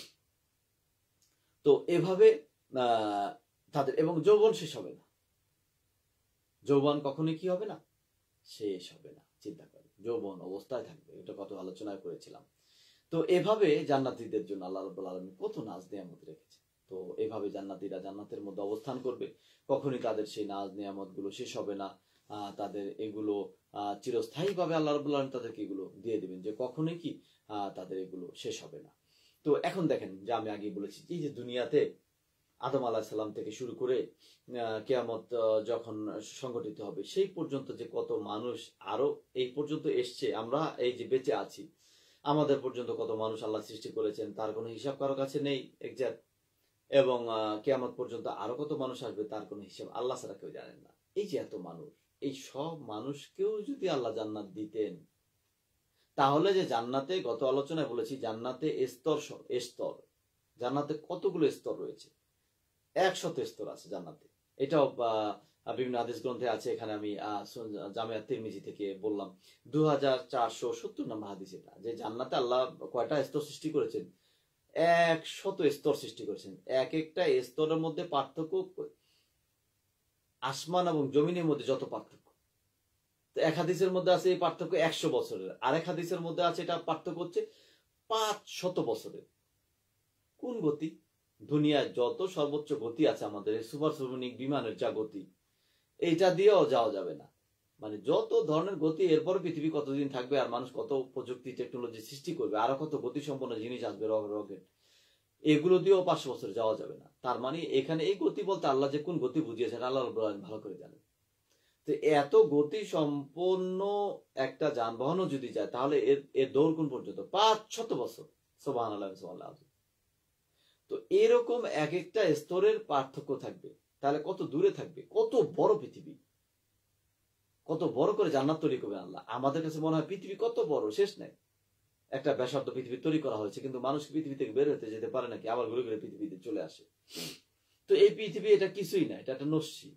তো এভাবে আহ তাদের, এবং যৌবন শেষ হবে না, যৌবন কখনোই কি হবে না, শেষ হবে না। চিন্তা করে যৌবন অবস্থায় থাকবে, এটা কত আলোচনা করেছিলাম। তো এভাবে জান্নাতীদের জন্য আল্লাহ রাব্বুল আলামিন কত নাজ নিয়ামত রেখেছে। তো এভাবে জান্নাতীরা জান্নাতের মধ্যে অবস্থান করবে, কখনই তাদের সেই নাজ নিয়ামত গুলো শেষ হবে না। আহ তাদের এগুলো আহ চিরস্থায়ী ভাবে আল্লাহ রাব্বুল আলামিন তাদেরকে এগুলো দিয়ে দিবেন, যে কখনোই কি আহ তাদের এগুলো শেষ হবে না। তো এখন দেখেন, যে আমি আগে বলেছি এই যে দুনিয়াতে আদম আলাইহিস সালাম থেকে শুরু করে কিয়ামত যখন সংগঠিত হবে সেই পর্যন্ত যে কত মানুষ আরো এই পর্যন্ত এসছে, আমরা এই যে বেঁচে আছি, আমাদের পর্যন্ত কত মানুষ আল্লাহ সৃষ্টি করেছেন তার কোনো হিসাব কারো কাছে নেই এক্সাক্ট। এবং কিয়ামত পর্যন্ত আরো কত মানুষ আসবে তার কোনো হিসাব আল্লাহ ছাড়া কেউ জানেন না। এই যে এত মানুষ, এই সব মানুষকেও যদি আল্লাহ জান্নাত দিতেন, তাহলে যে জান্নাতে, গত আলোচনায় বলেছি জান্নাতে স্তর স্তর, জান্নাতে কতগুলো স্তর রয়েছে, একশত স্তর আছে জান্নাতে। এটাও বিভিন্ন হাদিস গ্রন্থে আছে। এখানে আমি জামিয়া তিরমিজি থেকে বললাম দু হাজার চারশো সত্তর নম্বর হাদিস, এটা যে জান্নাতে আল্লাহ কয়টা স্তর সৃষ্টি করেছেন, একশত স্তর সৃষ্টি করেছেন। এক একটা স্তরের মধ্যে পার্থক্য আসমান এবং জমিনের মধ্যে যত পার্থক্য, তো এক হাদিসের মধ্যে আছে এই পার্থক্য একশো বছরের, আরেক হাদিসের মধ্যে আছে এটা পার্থক্য হচ্ছে পাঁচ শত বছরের। কোন গতি, দুনিয়ায় যত সর্বোচ্চ গতি আছে আমাদের সুপারসোনিক বিমানের যা গতি, এইটা দিয়েও যাওয়া যাবে না। মানে যত ধরনের গতি, এরপর পৃথিবী কতদিন থাকবে, আর মানুষ কত প্রযুক্তি টেকনোলজি সৃষ্টি করবে, আরো কত গতি সম্পন্ন জিনিস আসবে, রকেট, এগুলো দিয়েও পাঁচশো বছর যাওয়া যাবে না। তার মানে এখানে এই গতি বলতে আল্লাহ যে কোন গতি বুঝিয়েছেন আল্লাহ রাব্বুল আলামিন ভালো করে জানেন। তো এত গতি সম্পন্ন একটা যানবাহনও যদি যায়, তাহলে এর এর দৌড় কোন পর্যন্ত, পাঁচ শত বছর। সুবহানাল্লাহ সুবহানাল্লাহ। তো এরকম এক একটা স্তরের পার্থক্য থাকবে, তাহলে কত দূরে থাকবে, কত বড় পৃথিবী, কত বড় করে জান্নাত তৈরি করবে আল্লাহ। আমাদের কাছে মনে হয় পৃথিবী কত বড়, শেষ নেই, একটা ব্যাসার্ধ পৃথিবী তৈরি করা হয়েছে, কিন্তু মানুষ পৃথিবী থেকে বের হতে যেতে পারে নাকি, আবার ঘুরে ঘুরে পৃথিবীতে চলে আসে। তো এই পৃথিবী এটা কিছুই না, এটা একটা নস্যি।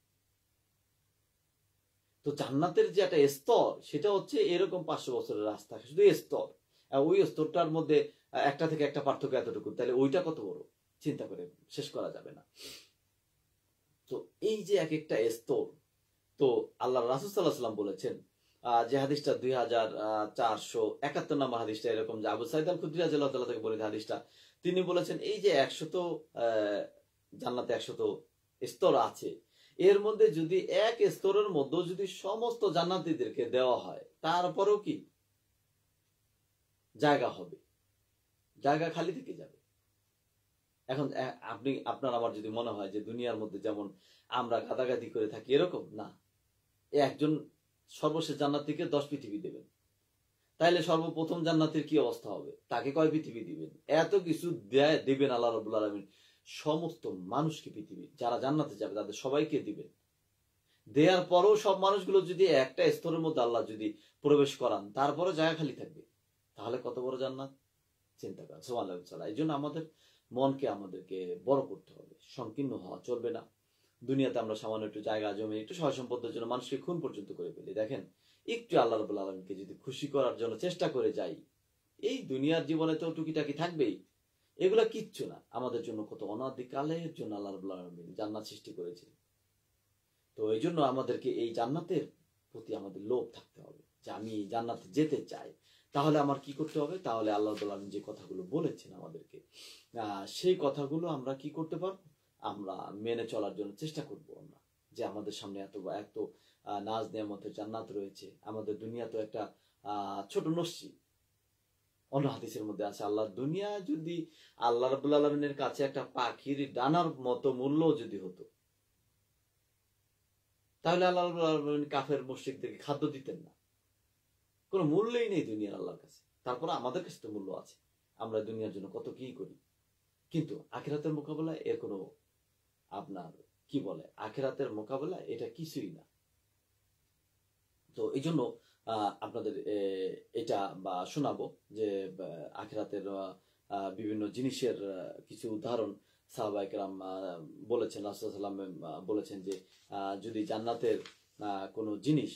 তো জান্নাতের যে একটা স্তর, সেটা হচ্ছে এরকম পাঁচশো বছরের রাস্তা, শুধু স্তর, ওই স্তরটার মধ্যে একটা থেকে একটা পার্থক্য এতটুকু, তাহলে ওইটা কত বড়, চিন্তা করে শেষ করা যাবে না। তো এই যে এক একটা স্তর, তো আল্লাহ রাসূল সাল্লাল্লাহু আলাইহি ওয়াসাল্লাম বলেছেন, যে হাদিসটা দুই হাজার চারশো একাত্তর নম্বর হাদিসটা এরকম, যে আবু সাঈদ আল খুদরি রাদিয়াল্লাহু তাআলা থেকে বর্ণিত হাদিসটা, তিনি বলেছেন এই যে একশত জান্নাতে একশত স্তর আছে, এর মধ্যে যদি এক স্তরের মধ্যে যদি সমস্ত জান্নাতীদেরকে দেওয়া হয়, তারপরেও কি জায়গা হবে, জায়গা খালি থেকে যাবে। এখন আপনি আপনার আমার যদি মনে হয় যে দুনিয়ার মধ্যে যেমন আমরা গাদাগাদি করে থাকি, এরকম না, একজন সর্বশেষ জান্নাতীকে দশ পৃথিবী দেবেন, তাইলে সর্বপ্রথম জান্নাতের কি অবস্থা হবে, তাকে কয় পৃথিবী দিবেন, এত কিছু দিবেন আল্লাহ রাব্বুল আলামিন সমস্ত মানুষকে, পৃথিবী যারা জান্নাতে যাবে তাদের সবাইকে দিবেন। দেওয়ার পরেও সব মানুষগুলো যদি একটা স্তরের মধ্যে আল্লাহ যদি প্রবেশ করান, তারপরে জায়গা খালি থাকবে, তাহলে কত বড় জান্নাত, চিন্তা করেন। সুবহানাল্লাহ। এই জন্য আমাদের মনকে আমাদেরকে বড় করতে হবে, সংকীর্ণ হওয়া চলবে না। দুনিয়াতে আমরা সামান্য একটু জায়গা জমি, একটু সহায় সম্পদের জন্য মানুষকে খুন পর্যন্ত করে ফেলি। দেখেন, একটু আল্লাহ রাব্বুল আলামিনকে যদি খুশি করার জন্য চেষ্টা করে যাই, এই দুনিয়ার জীবনে তো টুকিটাকি থাকবেই, এগুলা কিচ্ছু না আমাদের জন্য, কত অনাদিকালের জন্য আল্লাহ রাব্বুল আলামিন জান্নাত সৃষ্টি করেছেন। তো এই জন্য আমাদেরকে এই জান্নাতের প্রতি আমাদের লোভ থাকতে হবে, যে আমি জান্নাতে যেতে চাই। তাহলে আমার কি করতে হবে, তাহলে আল্লাহ রাব্বুল আলামিন যে কথাগুলো বলেছেন আমাদেরকে, আহ সেই কথাগুলো আমরা কি করতে পারবো, আমরা মেনে চলার জন্য চেষ্টা করব। আমরা যে আমাদের সামনে এত এত নাজ নিয়ামতের জান্নাত রয়েছে, আমাদের দুনিয়া তো একটা আহ ছোট নস্যি, অন্য হাদিসের মধ্যে আছে আল্লাহ দুনিয়া যদি আল্লাহ রাব্বুল আলামিনের কাছে একটা পাখির ডানার মতো মূল্য যদি হতো, তাহলে আল্লাহ রাব্বুল আলামিন কাফের মুশরিকদেরকে খাদ্য দিতেন না। কোনো মূল্যই নেই দুনিয়ার আল্লাহর কাছে। তারপরে আমাদের কাছে তো মূল্য আছে, আমরা দুনিয়ার জন্য কত কি করি। কিন্তু আখিরাতের মোকাবেলায় এর কোনো আপনার কি বলে আখিরাতের মোকাবেলায় এটা কিছুই না। তো এই জন্য আপনাদের এটা বা শোনাবো যে আখিরাতের বিভিন্ন জিনিসের কিছু উদাহরণ সাহাবায়ে কেরাম বলেছেন, রাসূলুল্লাহ সাল্লাল্লাহু আলাইহি ওয়াসাল্লাম বলেছেন যে যদি জান্নাতের কোনো জিনিস,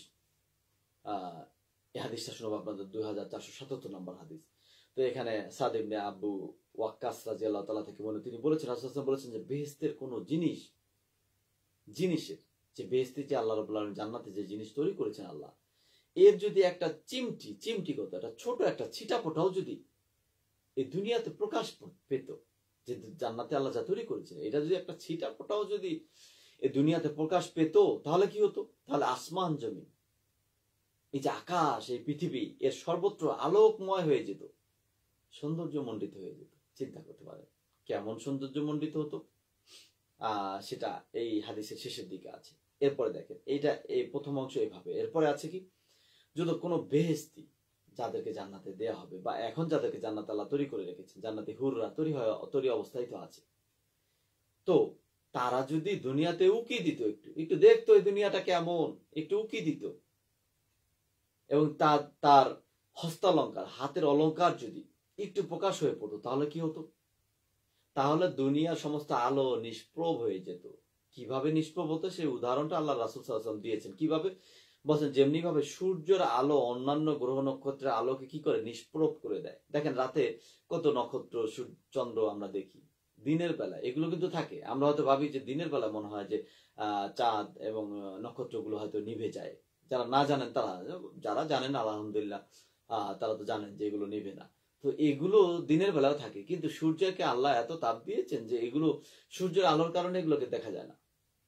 এই হাদিসটা শোনাবো আপনাদের দুই হাজার চারশো সাতাত্তর নম্বর হাদিস। তো এখানে সাদ ইবনে আবু ওয়াক্কাস রাদিয়াল্লাহু তাআলা থেকে মনে তিনি বলেছেন, রাসূলুল্লাহ সাল্লাল্লাহু আলাইহি ওয়াসাল্লাম বলেছেন যে বেহেশতের কোনো জিনিস, জিনিসের যে বেহেশতে যে আল্লাহ রাব্বুল আলামিন জান্নাতে যে জিনিস তৈরি করেছেন আল্লাহ, এর যদি একটা চিমটি চিমটি কত একটা ছোট একটা ছিটাফোঁটাও যদি এই দুনিয়াতে প্রকাশ পেত, যে জান্নাতে আল্লাহ যা তৈরি করেছেন এটা যদি একটা ছিটাফোঁটাও যদি এই দুনিয়াতে প্রকাশ পেত, তাহলে কি হতো? তাহলে আসমান জমিন, এই যে আকাশ, এই পৃথিবী, এর সর্বত্র আলোকময় হয়ে যেত, সৌন্দর্যমণ্ডিত হয়ে যেত। চিন্তা করতে পারেন কেমন সৌন্দর্যমণ্ডিত হতো। আহ সেটা এই হাদিসের শেষের দিকে আছে। এরপরে দেখেন এইটা এই প্রথম অংশ এভাবে, এরপরে আছে কি, যদি কোনো বেহেশতি যাদেরকে জান্নাতে দেয়া হবে, বা এখন যাদেরকে জান্নাত আল্লাহ তৈরি করে রেখেছেন, জান্নাতে হুররা তৈরি হয় তৈরি অবস্থায় তো আছে, তো তারা যদি দুনিয়াতে উকি দিত, একটু একটু দেখতো এই দুনিয়াটা কেমন, একটু উকি দিত, এবং তার তার হস্তালঙ্কার, হাতের অলঙ্কার যদি একটু প্রকাশ হয়ে পড়তো, তাহলে কি হতো? তাহলে দুনিয়ার সমস্ত আলো নিষ্প্রভ হয়ে যেত। কিভাবে নিষ্প্রভ হতো সেই উদাহরণটা আল্লাহ রাসূল সাল্লাল্লাহু আলাইহি ওয়াসাল্লাম দিয়েছেন। কিভাবে বলছেন? যেমনি ভাবে সূর্যের আলো অন্যান্য গ্রহ নক্ষত্রের আলোকে কি করে নিষ্প্রভ করে দেয়। দেখেন রাতে কত নক্ষত্র চন্দ্র আমরা দেখি, দিনের বেলা এগুলো কিন্তু থাকে। আমরা হয়তো ভাবি যে দিনের বেলা মনে হয় যে আহ চাঁদ এবং নক্ষত্রগুলো হয়তো নিভে যায়। যারা না জানেন তারা, যারা জানেন আলহামদুলিল্লাহ আহ তারা তো জানেন যে এগুলো নিভে না। তো এগুলো দিনের বেলাও থাকে, কিন্তু সূর্যকে আল্লাহ এত তাপ দিয়েছেন যে এগুলো সূর্যের আলোর কারণে এগুলোকে দেখা যায় না।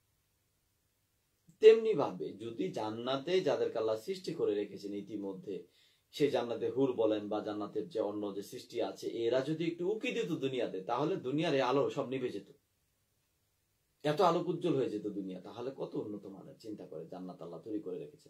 তেমনি ভাবে যদি জান্নাতে যাদেরকে আল্লাহ সৃষ্টি করে রেখেছেন ইতিমধ্যে, সেই জান্নাতে হুর বলেন বা জান্নাতের যে অন্য যে সৃষ্টি আছে, এরা যদি একটু উকি দিত দুনিয়াতে, তাহলে দুনিয়ার এই আলো সব নিভে যেত, এত আলোক উজ্জ্বল হয়ে যেত দুনিয়া। তাহলে কত উন্নত মানের চিন্তা করে জান্নাত আল্লাহ তৈরি করে রেখেছেন।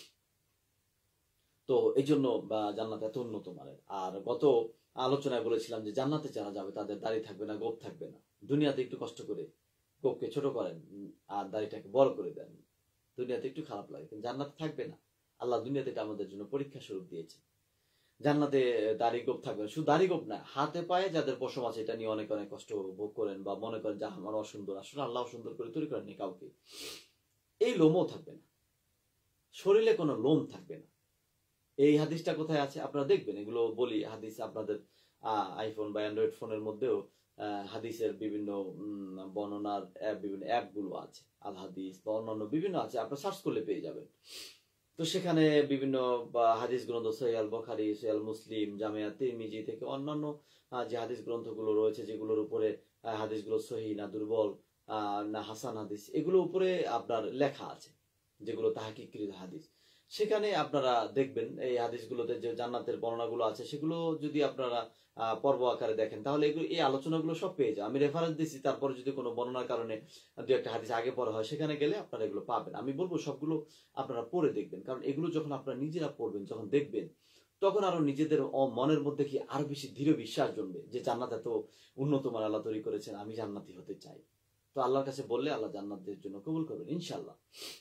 তো এই জন্য বা জান্নাত এত উন্নত মানের। আর গত আলোচনায় বলেছিলাম যে জান্নাতে যারা যাবে তাদের দাড়ি থাকবে না, গোঁফ থাকবে না। দুনিয়াতে একটু কষ্ট করে গোঁফকে ছোট করেন আর দাড়িটাকে বড় করে দেন, দুনিয়াতে একটু খারাপ লাগে, কিন্তু জান্নাতে থাকবে না। আল্লাহ দুনিয়াতে এটা আমাদের জন্য পরীক্ষা স্বরূপ দিয়েছে। জান্নাতে দাড়ি গোঁফ থাকবে, শুধু দাড়ি গোঁফ না, হাতে পায়ে যাদের পশম আছে এটা নিয়ে অনেক অনেক কষ্ট ভোগ করেন বা মনে করেন যে আমার অসুন্দর, আসলে আল্লাহ সুন্দর করে তৈরি করেননি কাউকে। এই লোমও থাকবে না, শরীরে কোনো লোম থাকবে না। এই হাদিসটা কোথায় আছে আপনারা দেখবেন, এগুলো বলি হাদিস আপনাদের আইফোন বা অ্যান্ড্রয়েড ফোনের মধ্যেও হাদিসের বিভিন্ন বর্ণনার বিভিন্ন অ্যাপগুলো আছে, আল হাদিস বা অন্যান্য বিভিন্ন আছে, আপনারা সার্চ করলে পেয়ে যাবেন। তো সেখানে বিভিন্ন হাদিস গ্রন্থ, সহিহ আল বুখারী, সহিহ আল মুসলিম, জামিয়া তিরমিজি থেকে অন্যান্য যে হাদিস গ্রন্থগুলো রয়েছে, যেগুলোর উপরে হাদিসগুলো সহিহ না দুর্বল না হাসান হাদিস, এগুলো উপরে আপনার লেখা আছে, যেগুলো তাহকিককৃত হাদিস। সেখানে আপনারা দেখবেন এই হাদিসগুলোতে যে জান্নাতের বর্ণনাগুলো আছে, সেগুলো যদি আপনারা পর্ব আকারে দেখেন, তাহলে এগুলো এই আলোচনাগুলো সব পেয়ে যায়। আমি রেফারেন্স দিচ্ছি, তারপরে যদি কোনো বর্ণনার কারণে দু একটা হাদিস আগে পড়া হয়, সেখানে গেলে আপনারা এগুলো পাবেন। আমি বলবো সবগুলো আপনারা পড়ে দেখবেন, কারণ এগুলো যখন আপনারা নিজেরা পড়বেন, যখন দেখবেন, তখন আরো নিজেদের মনের মধ্যে কি আরো বেশি দৃঢ় বিশ্বাস জন্মবে যে জান্নাত এত উন্নত মান আল্লাহ তৈরি করেছেন, আমি জান্নাতি হতে চাই। তো আল্লাহর কাছে বললে আল্লাহ জান্নাতের জন্য কবুল করবেন ইনশাআল্লাহ।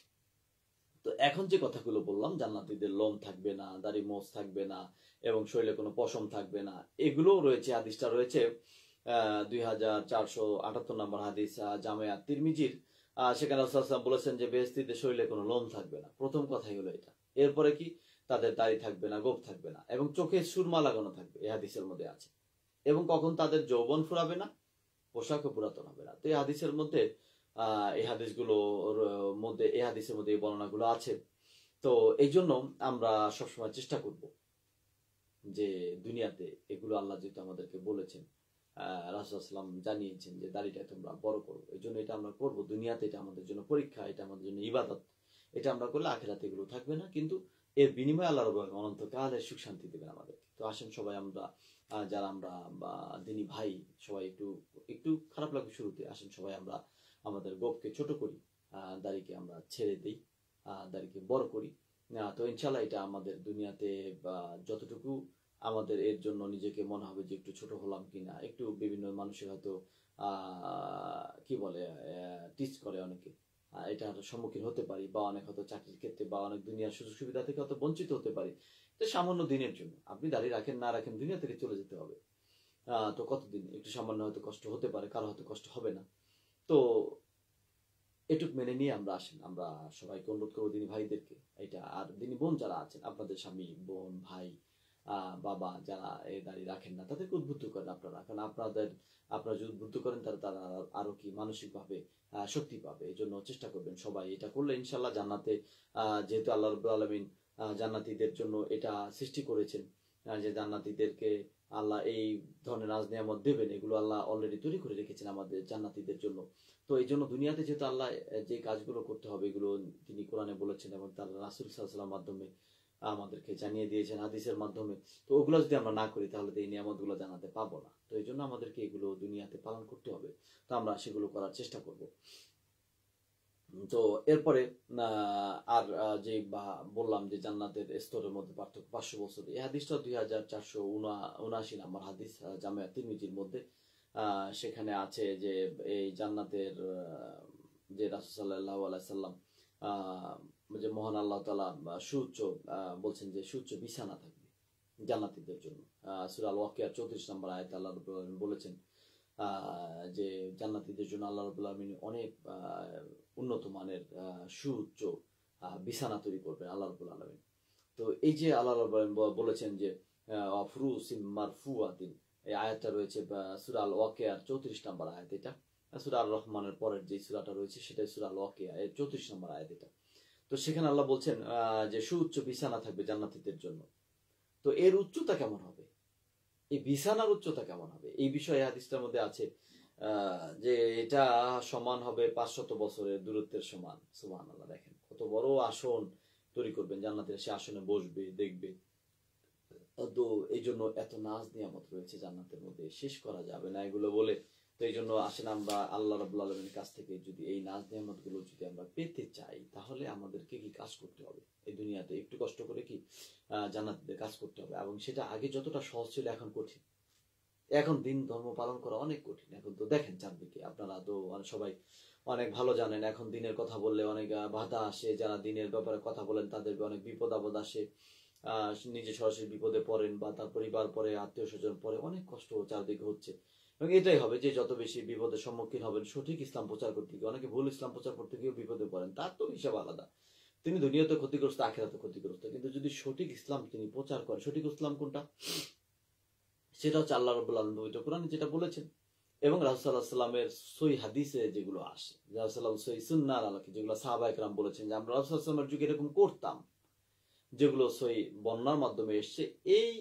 তো এখন যে কথাগুলো বললাম, জান্নাতীদের লোম থাকবে না, দাড়ি মোছ থাকবে না, এবং শরীরে কোনো পশম থাকবে না, এগুলোও রয়েছে। হাদিসটা রয়েছে আহ দুই হাজার চারশো আটাত্তর নম্বর হাদিস, জামিয়া তিরমিজির। আহ সেখানে রাসূলুল্লাহ সাল্লাল্লাহু আলাইহি ওয়াসাল্লাম বলেছেন যে বেহেশতীদের শরীরে কোনো লোম থাকবে না। প্রথম কথাই হলো এটা। এরপরে কি, তাদের দাড়ি থাকবে না, গোঁফ থাকবে না, এবং চোখে সুরমা লাগানো থাকবে, এই হাদিসের মধ্যে আছে। এবং কখন তাদের যৌবন ফুরাবে না, পোশাকও পুরাতন হবে না। তো এই হাদিসের মধ্যে আহ এই হাদিসগুলোর মধ্যে এই হাদিসের মধ্যে এই বর্ণনাগুলো আছে। তো এই জন্য আমরা সবসময় চেষ্টা করব যে দুনিয়াতে এগুলো আল্লাহ যেহেতু আমাদেরকে বলেছেন, আহ রাসূলুল্লাহ সাল্লাল্লাহু আলাইহি ওয়াসাল্লাম জানিয়েছেন যে দাড়িটা তোমরা বড় করো, এই জন্য এটা আমরা করবো। দুনিয়াতে এটা আমাদের জন্য পরীক্ষা, এটা আমাদের জন্য ইবাদত, এটা আমরা করলে আখিরাতে এগুলো থাকবে না, কিন্তু এর বিনিময়ে আল্লাহ রাব্বুল আলামিন অনন্তকালের সুখ শান্তি দেবেন আমাদের। তো আসেন সবাই আমরা যারা আমরা বা দিনী ভাই সবাই একটু একটু খারাপ লাগবে শুরুতে, আসেন সবাই আমরা আমাদের গোপকে ছোট করি, দাড়িকে আমরা ছেড়ে দিই, দাড়িকে বড় করি। তো ইনশাল্লাহ এটা আমাদের দুনিয়াতে বা যতটুকু আমাদের এর জন্য নিজেকে মনে হবে যে একটু ছোট হলাম কিনা, একটু বিভিন্ন মানুষের হয়তো আহ কি বলে টিচ করে অনেকে, এটার সম্মুখীন হতে পারি, বা অনেক হয়তো চাকরির ক্ষেত্রে বা অনেক দুনিয়ার সুযোগ সুবিধা থেকে হয়তো বঞ্চিত হতে পারি। তো সামান্য দিনের জন্য আপনি দাঁড়িয়ে রাখেন না রাখেন দুনিয়া থেকে চলে যেতে হবে। আহ তো কতদিন একটু সামান্য হয়তো কষ্ট হতে পারে, কারো হয়তো কষ্ট হবে না। তো এটুক মেনে নিয়ে আমরা আসেন আমরা সবাইকে অনুরোধ করবো, দিনী ভাইদেরকে এটা, আর দিনী বোন যারা আছেন আপনাদের স্বামী বোন ভাই আহ বাবা যারা এই দাঁড়িয়ে রাখেন না তাদেরকে উদ্বুদ্ধ করেন আপনারা, কারণ আপনাদের আপনারা যদি উদ্বুদ্ধ করেন তারা তারা আরো কি মানসিকভাবে আহ শক্তি পাবে। এই জন্য চেষ্টা করবেন সবাই, এটা করলে ইনশাল্লাহ জান্নাতে আহ যেহেতু আল্লাহ রাব্বুল আলামিন জান্নাতীদের জন্য এটা সৃষ্টি করেছেন যে জান্নাতীদেরকে আল্লাহ এই ধরনের নাজ নিয়ামত দেবেন, এগুলো আল্লাহ অলরেডি তৈরি করে রেখেছেন আমাদের জান্নাতীদের জন্য। তো এই জন্য দুনিয়াতে যেহেতু আল্লাহ যে কাজগুলো করতে হবে এগুলো তিনি কোরআনে বলেছেন এবং তার রাসূল সাল্লাল্লাহু আলাইহি ওয়াসাল্লামের মাধ্যমে আমাদেরকে জানিয়ে দিয়েছেন হাদিসের মাধ্যমে। তো ওগুলো যদি আমরা না করি তাহলে তো এই নিয়ামতগুলো জানাতে পাবো না। তো এই জন্য আমাদেরকে এগুলো দুনিয়াতে পালন করতে হবে, তো আমরা সেগুলো করার চেষ্টা করব। তো এরপরে আর যে বললাম যে জান্নাতের স্তরের মধ্যে পার্থক্য পাঁচশো বছর, এই হাদিসটা দুই হাজার চারশো উনআশি নম্বর হাদিস জামিয়া তিরমিজির মধ্যে। আহ সেখানে আছে যে এই জান্নাতের যে রাসূল সাল্লাল্লাহু আলাইহি সাল্লাম আহ যে মহান আল্লাহ তাআলা সুউচ্চ বলছেন যে সুউচ্চ বিছানা থাকবে জান্নাতীদের জন্য। আহ সূরা আল ওয়াকিয়ার চৌত্রিশ নম্বর আয়াতে আল্লাহ রাব্বুল আলামিন বলেছেন যে জান্নাতীদের জন্য আল্লাহ রাব্বুল আলামিন অনেক উন্নত মানের সুউচ্চ বিছানা তৈরি করবেন আল্লাহ রাব্বুল আলামিন। তো এই যে আল্লাহ রাব্বুল আলামিন বলেছেন যে আফরুসিম মারফুয়াতিন, এই আয়াতটা রয়েছে সূরা আল ওয়াকিয়ার চৌত্রিশ নম্বর আয়াত। এটা সূরা আর রহমানের পরের যে সূরাটা রয়েছে সেটাই সূরা আল ওয়াকিয়া এর চৌত্রিশ নম্বর আয়াত এটা। তো সেখানে আল্লাহ বলছেন যে সুউচ্চ বিছানা থাকবে জান্নাতীদের জন্য। তো এর উচ্চতা কেমন হবে, এই বিছানার উচ্চতা কেমন হবে, এই বিষয়ে হাদিসটার মধ্যে আছে আহ যে এটা সমান হবে পাঁচশত বছরের দূরত্বের সমান। সুবহানাল্লাহ, দেখেন কত বড় আসন তৈরি করবেন জান্নাতের, সে আসনে বসবে দেখবে। তো এই জন্য এত নাজ নিয়ামত রয়েছে জান্নাতের মধ্যে, শেষ করা যাবে না এগুলো বলে। তো এই জন্য আসেন আমরা আল্লাহ রাব্বুল আলামিনের কাছ থেকে যদি এই নাজ নিয়ামত গুলো যদি আমরা পেতে চাই তাহলে আমাদেরকে কি কাজ করতে হবে, এই দুনিয়াতে একটু কষ্ট করে কি আহ জান্নাতীদের কাজ করতে হবে। এবং সেটা আগে যতটা সহজ ছিল এখন কঠিন, এখন দিন ধর্ম পালন করা অনেক কঠিন। এখন তো দেখেন চারদিকে, আপনারা তো সবাই অনেক ভালো জানেন এখন দিনের কথা বললে অনেক বাধা আসে, যারা দিনের ব্যাপারে কথা বলেন তাদের অনেক বিপদ আপদ আসে, আহ নিজে সরাসরি বিপদে পড়েন বা তার পরিবার পরে আত্মীয় স্বজন পরে, অনেক কষ্ট চারদিকে হচ্ছে। এবং এটাই হবে যে যত বেশি বিপদের সম্মুখীন হবেন সঠিক ইসলাম প্রচার করতে গিয়ে, অনেকে ভুল ইসলাম প্রচার করতে গিয়েও বিপদে পড়েন, তার তো হিসাব আলাদা, তিনি দুনিয়াতে ক্ষতিগ্রস্ত আখিরাতে ক্ষতিগ্রস্ত। কিন্তু যদি সঠিক ইসলাম তিনি প্রচার করেন, সঠিক ইসলাম কোনটা সেটা হচ্ছে আল্লাহ রাব্বুল আলামিন পবিত্র কোরআনে যেটা বলেছেন এবং রাসূল সাল্লাল্লাহু আলাইহি ওয়াসাল্লামের সহিহ হাদিসে যেগুলো আসে, রাসূল সাল্লাল্লাহু আলাইহি ওয়াসাল্লাম সুন্নাহর আলোকে যেগুলো সাহাবায়ে কেরাম বলেছেন যে আমরা রাসূল সাল্লাল্লাহু আলাইহি ওয়াসাল্লামের যুগে এরকম করতাম, যেগুলো সহিহ বর্ণনার মাধ্যমে এসেছে, এই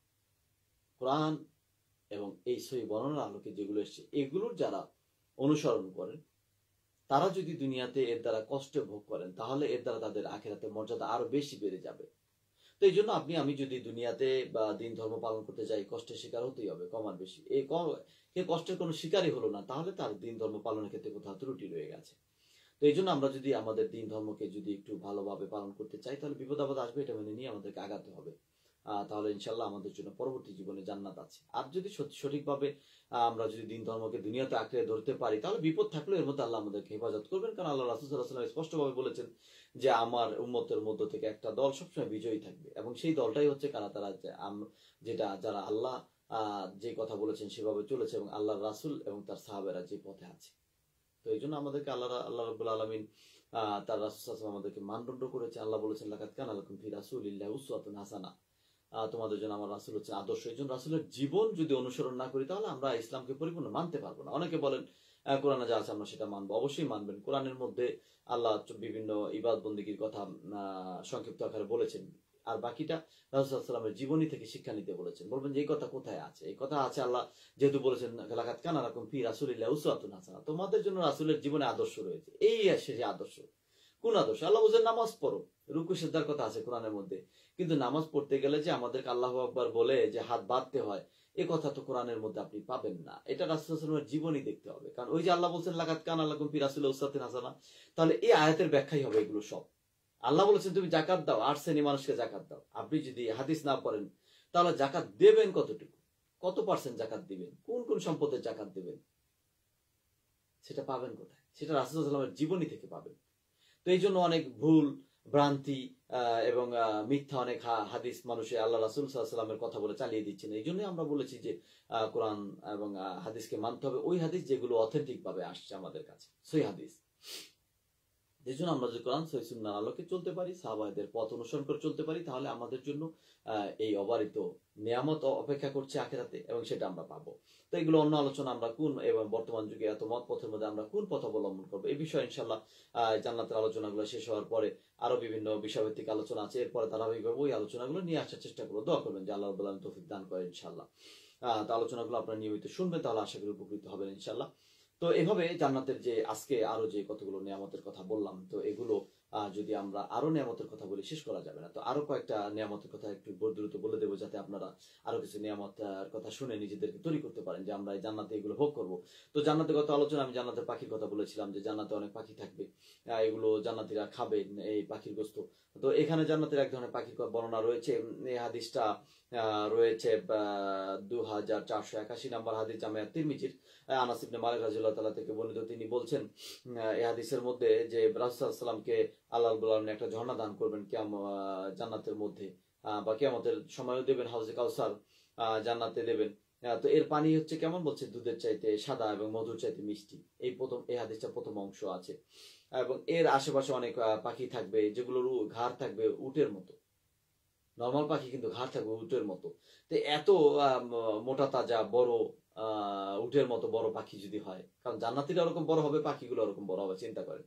কোরআন এবং এই সহিহ বর্ণনার আলোকে যেগুলো এসেছে এগুলোর যারা অনুসরণ করেন তারা যদি দুনিয়াতে এর দ্বারা কষ্ট ভোগ করেন তাহলে এর দ্বারা তাদের আখিরাতের মর্যাদা আরো বেশি বেড়ে যাবে। তো এই জন্য আপনি আমি যদি দুনিয়াতে বা দিন ধর্ম পালন করতে যাই কষ্টের শিকার হতেই হবে কম আর বেশি। এই কে কষ্টের কোনো শিকারই হলো না তাহলে তার দিন ধর্ম পালনের ক্ষেত্রে কোথাও ত্রুটি রয়ে গেছে। তো এই জন্য আমরা যদি আমাদের দিন ধর্মকে যদি একটু ভালোভাবে পালন করতে চাই তাহলে বিপদ আপদ আসবে, এটা মেনে নিয়ে আমাদেরকে আগাতে হবে। আহ তাহলে ইনশাল্লাহ আমাদের জন্য পরবর্তী জীবনে জান্নাত আছে। আর যদি সঠিকভাবে আমরা যদি দিন ধর্মকে দুনিয়াতে আঁকড়ে ধরতে পারি তাহলে বিপদ থাকলেও এর মধ্যে আল্লাহ আমাদেরকে হেফাজত করবেন, কারণ আল্লাহ রাসূল সাল্লাল্লাহু আলাইহি ওয়াসাল্লাম স্পষ্টভাবে বলেছেন যে আমার উম্মতের মধ্য থেকে একটা দল সবসময় বিজয়ী থাকবে এবং সেই দলটাই হচ্ছে কারা, তারা যেটা যারা আল্লাহ আহ যে কথা বলেছেন সেভাবে চলেছে এবং আল্লাহ রাসূল এবং তার সাহাবেরা যে পথে আছে। তো এই জন্য আমাদেরকে আল্লাহ আল্লাহ রাব্বুল আলামিন আহ তার রাসূল সাল্লাল্লাহু আলাইহি ওয়াসাল্লাম আমাদেরকে মানদণ্ড করেছে। আল্লাহ বলেছেন লাকাদ কানা লাকুম ফি রাসূলিল্লাহি উসওয়াতুন হাসানাহ, তোমাদের জন্য আমার রাসূল হচ্ছে আদর্শ। এই জন্য রাসূলের জীবন যদি অনুসরণ না করি তাহলে আমরা ইসলামকে পরিপূর্ণ মানতে পারবো না। অনেকে বলেন কোরআনে যা আছে আমরা সেটা মানবো, অবশ্যই মানবেন। কোরআনের মধ্যে আল্লাহ বিভিন্ন ইবাদত বন্দেগীর কথা সংক্ষিপ্ত আকারে বলেছেন, আর বাকিটা রাসূল সাল্লাল্লাহু আলাইহি ওয়াসাল্লামের জীবনী থেকে শিক্ষা নিতে বলেছেন। বলবেন যে এই কথা কোথায় আছে? এই কথা আছে আল্লাহ যেহেতু বলেছেন লাকাদ কানা লাকুম ফি রাসূলিল্লাহি উসওয়াতুন হাসানাহ, তোমাদের জন্য রাসূলের জীবনে আদর্শ রয়েছে, এই আসে যে আদর্শ। কোন আদর্শ? আল্লাহ বলছেন নামাজ পড়ো, রুকু সিজদার কথা আছে কোরআনের মধ্যে, কিন্তু নামাজ পড়তে গেলে যে আমাদেরকে আল্লাহু আকবার বলে যে হাত বাঁধতে হয়, এই কথা তো কোরআনের মধ্যে আপনি পাবেন না। এটা রাসূল সাল্লাল্লাহু আলাইহি ওয়াসাল্লামের জীবনী দেখতে হবে, কারণ ওই যে আল্লাহ বলছেন লাকাদ কানা লাকুম ফি রাসূলিল্লাহি উসওয়াতুন হাসানাহ, তাহলে এই আয়াতের ব্যাখ্যাই হবে এগুলো সব। আল্লাহ বলেছেন তুমি যাকাত দাও, আট শ্রেণী মানুষকে যাকাত দাও। আপনি যদি হাদিস না পড়েন তাহলে যাকাত দেবেন কতটুকু, কত পার্সেন্ট যাকাত দিবেন, কোন কোন সম্পদের যাকাত দিবেন, সেটা পাবেন কোথায়? সেটা রাসূল সাল্লাল্লাহু আলাইহি ওয়াসাল্লামের জীবনী থেকে পাবেন। তো এই জন্য অনেক ভুল ভ্রান্তি এবং মিথ্যা অনেক হাদিস মানুষে আল্লাহ রাসূল সাল্লাল্লাহু আলাইহি ওয়াসাল্লামের কথা বলে চালিয়ে দিচ্ছেন। এই জন্যই আমরা বলেছি যে কোরআন এবং হাদিসকে মানতে হবে, ওই হাদিস যেগুলো অথেন্টিক ভাবে আসছে আমাদের কাছে, সহিহ হাদিস। এই জন্য আমরা যদি কোরআন সহিহ সুন্নাহর আলোকে চলতে পারি, সাহাবাদের পথ অনুসরণ করে চলতে পারি, তাহলে আমাদের জন্য এই অবারিত নিয়ামত অপেক্ষা করছে আখিরাতে, এবং সেটা আমরা পাবো। তো এগুলো অন্য আলোচনা আমরা কোন এবং বর্তমান যুগে এত মত পথের মধ্যে আমরা কোন পথ অবলম্বন করবো, এই বিষয়ে ইনশাআল্লাহ জান্নাতের আলোচনাগুলো শেষ হওয়ার পরে আরো বিভিন্ন বিষয়ভিত্তিক আলোচনা আছে, এরপরে ধারাবাহিকভাবে ওই আলোচনাগুলো নিয়ে আসার চেষ্টা করবো। দোয়া করবেন যে আল্লাহ রাব্বুল আলামিন তৌফিক দান করেন ইনশাআল্লাহ। আহ তো আলোচনাগুলো আপনারা নিয়মিত শুনবেন, তাহলে আশা করি উপকৃত হবেন ইনশাআল্লাহ। তো এভাবে জান্নাতের যে আজকে আরো যে কতগুলো নিয়ামতের কথা বললাম, তো এগুলো যদি আমরা আরো নিয়ামতের কথা বলি শেষ করা যাবে না। তো আরো কয়েকটা নিয়ামতের কথা একটু দ্রুত বলে দেবো, যাতে আপনারা আরো কিছু নিয়ামতের কথা শুনে নিজেদেরকে তৈরি করতে পারেন যে আমরা এই জান্নাতে এগুলো ভোগ করবো। তো জান্নাতের কথা আলোচনা, আমি জান্নাতের পাখির কথা বলেছিলাম যে জান্নাতে অনেক পাখি থাকবে, এগুলো জান্নাতীরা খাবেন এই পাখির গোস্ত। তো এখানে জান্নাতের এক ধরনের পাখির বর্ণনা রয়েছে, এই হাদিসটা রয়েছে দু হাজার চারশো একাশি নাম্বার হাদিস জামিয়া তিরমিজির, আনাস ইবনে মালিক রাদিয়াল্লাহু তাআলা থেকে বর্ণিত। তিনি বলছেন এই হাদিসের মধ্যে যে রাসূল সাল্লাল্লাহু আলাইহি ওয়াসাল্লামকে আল্লাহ রাব্বুল আলামিন একটা ঝর্ণা দান করবেন কিয়ামত জান্নাতের মধ্যে, বা কিয়ামতের সময়ও দেবেন, হাউজে কাউসার জান্নাতে দেবেন। তো এর পানি হচ্ছে কেমন, বলছে দুধের চাইতে সাদা এবং মধুর চাইতে মিষ্টি। এই প্রথম এই হাদিসটা প্রথম অংশ আছে, এবং এর আশেপাশে অনেক পাখি থাকবে যেগুলোর ঘাড় থাকবে উটের মতো। নরমাল পাখি কিন্তু ঘাড় থাকবে উটের মতো। তো এত মোটা তাজা বড় আহ উটের মতো বড় পাখি যদি হয়, কারণ জান্নাতীরা ওরকম বড় হবে, পাখিগুলো ওরকম বড় হবে, চিন্তা করেন।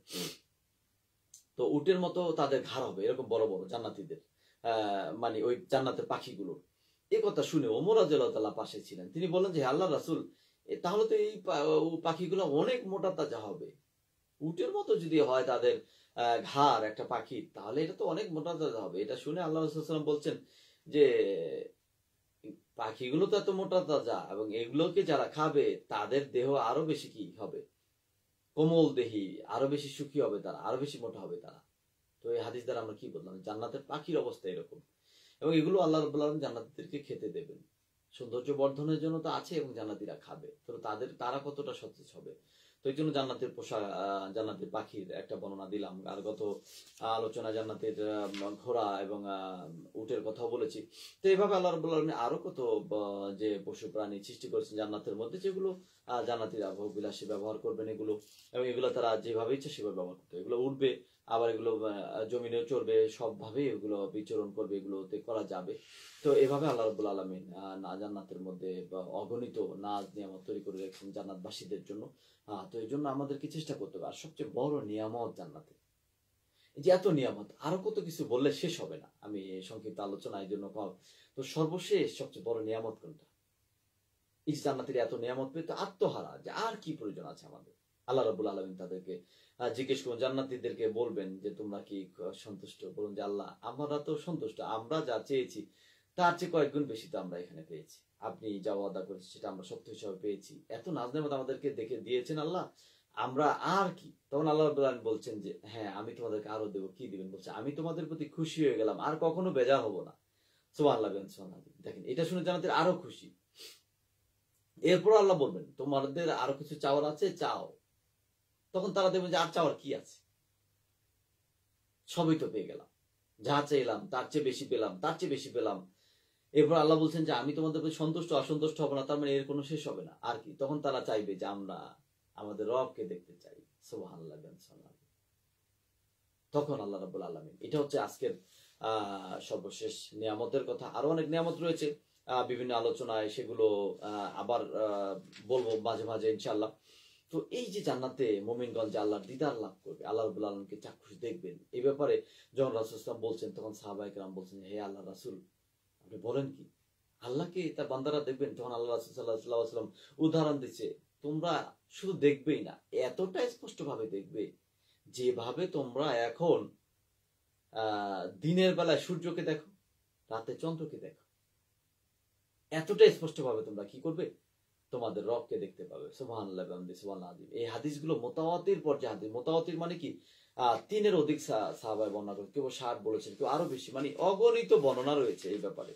তো উটের মতো তাদের ঘাড় হবে এরকম বড় বড় জান্নাতীদের, আহ মানে ওই জান্নাতের পাখিগুলোর। এই কথা শুনে ওমর রাদিয়াল্লাহু তাআলা পাশে ছিলেন, তিনি বললেন যে আল্লাহর রাসূল, তাহলে তো এই পাখিগুলো অনেক মোটা তাজা হবে। উটের মতো যদি হয় তাদের ঘাড় একটা পাখি, তাহলে এটা তো অনেক মোটা তাজা হবে। এটা শুনে আল্লাহ রাসূল সাল্লাল্লাহু আলাইহি ওয়াসাল্লাম বলছেন যে পাখিগুলো তো এত মোটা তাজা, এবং এগুলোকে যারা খাবে তাদের দেহ আরো বেশি কি হবে, কোমল দেহি, আরো বেশি সুখী হবে তারা, আরো বেশি মোটা হবে তারা। তো এই হাদিস দ্বারা আমরা কি বললাম, জান্নাতের পাখির অবস্থা এরকম, এবং এগুলো আল্লাহ রাব্বুল আলামিন জান্নাতীদেরকে খেতে দেবেন। সৌন্দর্য বর্ধনের জন্য তো আছে, এবং জান্নাতীরা খাবে, তো তাদের তারা কতটা সতেজ হবে। তো এই জন্য জান্নাতের পোশাক, জান্নাতের পাখির একটা বর্ণনা দিলাম। আর গত আলোচনা জান্নাতের ঘোড়া এবং উটের কথাও বলেছি। তো এইভাবে আল্লাহ রাব্বুল আলামিন আরো কত যে পশু প্রাণী সৃষ্টি করেছেন জান্নাতের মধ্যে, যেগুলো জান্নাতীরা ভোগ বিলাসী ব্যবহার করবেন এগুলো, এবং এগুলো তারা যেভাবে ইচ্ছে সেভাবে ব্যবহার করতে। এগুলো উঠবে, আবার এগুলো জমিনেও চড়বে, সবভাবে এগুলো বিচরণ করবে, এগুলোতে করা যাবে। তো এভাবে আল্লাহ রাব্বুল আলামিন না জান্নাতের মধ্যে অগণিত নাজ নিয়ামত তৈরি করে রেখেছেন জান্নাতবাসীদের জন্য। তো এই জন্য আমাদেরকে চেষ্টা করতে হবে। আর সবচেয়ে বড় নিয়ামত জান্নাতে, যে এত নিয়ামত আরো কত কিছু বললে শেষ হবে না, আমি সংক্ষিপ্ত আলোচনা এই জন্য কম। তো সর্বশেষ সবচেয়ে বড় নিয়ামত কোনটা? এই জান্নাতের এত নিয়ামত পেয়ে তো আত্মহারা, যে আর কি প্রয়োজন আছে আমাদের। আল্লাহ রাব্বুল আলামিন তাদেরকে জিজ্ঞেস করুন, জান্নাতীদেরকে বলবেন যে তোমরা কি সন্তুষ্ট? বলুন যে আল্লাহ আমরা তো সন্তুষ্ট, আমরা যা চেয়েছি তার চেয়ে কয়েক গুণ বেশি তো আমরা এখানে পেয়েছি। আপনি যা ওয়াদা করেছেন সেটা আমরা সত্য হিসাবে পেয়েছি। এত নাজ নেয়ামত আমাদেরকে দেখে দিয়েছেন আল্লাহ, আমরা আর কি? তখন আল্লাহ রাব্বুল আলামিন বলছেন যে হ্যাঁ আমি তোমাদেরকে আরো দেবো। কি দিবেন? বলছে আমি তোমাদের প্রতি খুশি হয়ে গেলাম, আর কখনো বেজার হব না। সুবহানাল্লাহ, সুবহানাল্লাহ। দেখেন এটা শুনে জান্নাতীরা আরো খুশি। এরপর আল্লাহ বলবেন তোমাদের আরো কিছু চাওয়ার আছে, চাও। তখন তারা দেখবেন যে আর চাওয়ার কি আছে, সবই তো পেয়ে গেলাম, যা চাইলাম তার চেয়ে বেশি পেলাম, তার চেয়ে বেশি পেলাম। এরপর আল্লাহ বলছেন যে আমি তোমাদের প্রতি সন্তুষ্ট, অসন্তুষ্ট হব না, তার মানে এর কোনো শেষ হবে না। আর কি? তখন তারা চাইবে যে আমরা আমাদের রবকে দেখতে চাই। সুবহানাল্লাহ, সুবহানাল্লাহ। তখন আল্লাহ রাব্বুল আলামিন, এটা হচ্ছে আজকের আহ সর্বশেষ নিয়ামতের কথা। আরো অনেক নিয়ামত রয়েছে আহ বিভিন্ন আলোচনায়, সেগুলো আহ আবার আহ বলবো মাঝে মাঝে ইনশাআল্লাহ। তো এই যে জান্নাতে মুমিনগণ যে আল্লাহর দিদার লাভ করবে, আল্লাহ রাব্বুল আলামিনকে চাক্ষুষ দেখবেন, এই ব্যাপারে যখন রাসূল সাল্লাল্লাহু আলাইহি ওয়াসাল্লাম বলছেন, তখন সাহাবায়ে কেরাম বলছেন হে আল্লাহ রাসূল আপনি বলেন কি, আল্লাহকে তার বান্দারা দেখবেন? তখন আল্লাহ রাসূল সাল্লাল্লাহু আলাইহি ওয়াসাল্লাম উদাহরণ দিচ্ছে, তোমরা শুধু দেখবেই না, এতটা স্পষ্ট ভাবে দেখবে যেভাবে তোমরা এখন আহ দিনের বেলায় সূর্যকে দেখো, রাতে চন্দ্রকে দেখো, এতটা স্পষ্ট ভাবে তোমরা কি করবে, তোমাদের রবকে দেখতে পাবে। সুবহানাল্লাহ বিহামদিহি সুবহানাল আযীম। এই হাদিসগুলো মুতাওয়াতির পর্যায়ে হাদিস। মুতাওয়াতির মানে কি, আহ তিনের অধিক সাহাবায়ে বর্ণনা করেছেন, কেউ ষাট বলেছেন, কেউ আরো বেশি, মানে অগণিত বর্ণনা রয়েছে এই ব্যাপারে।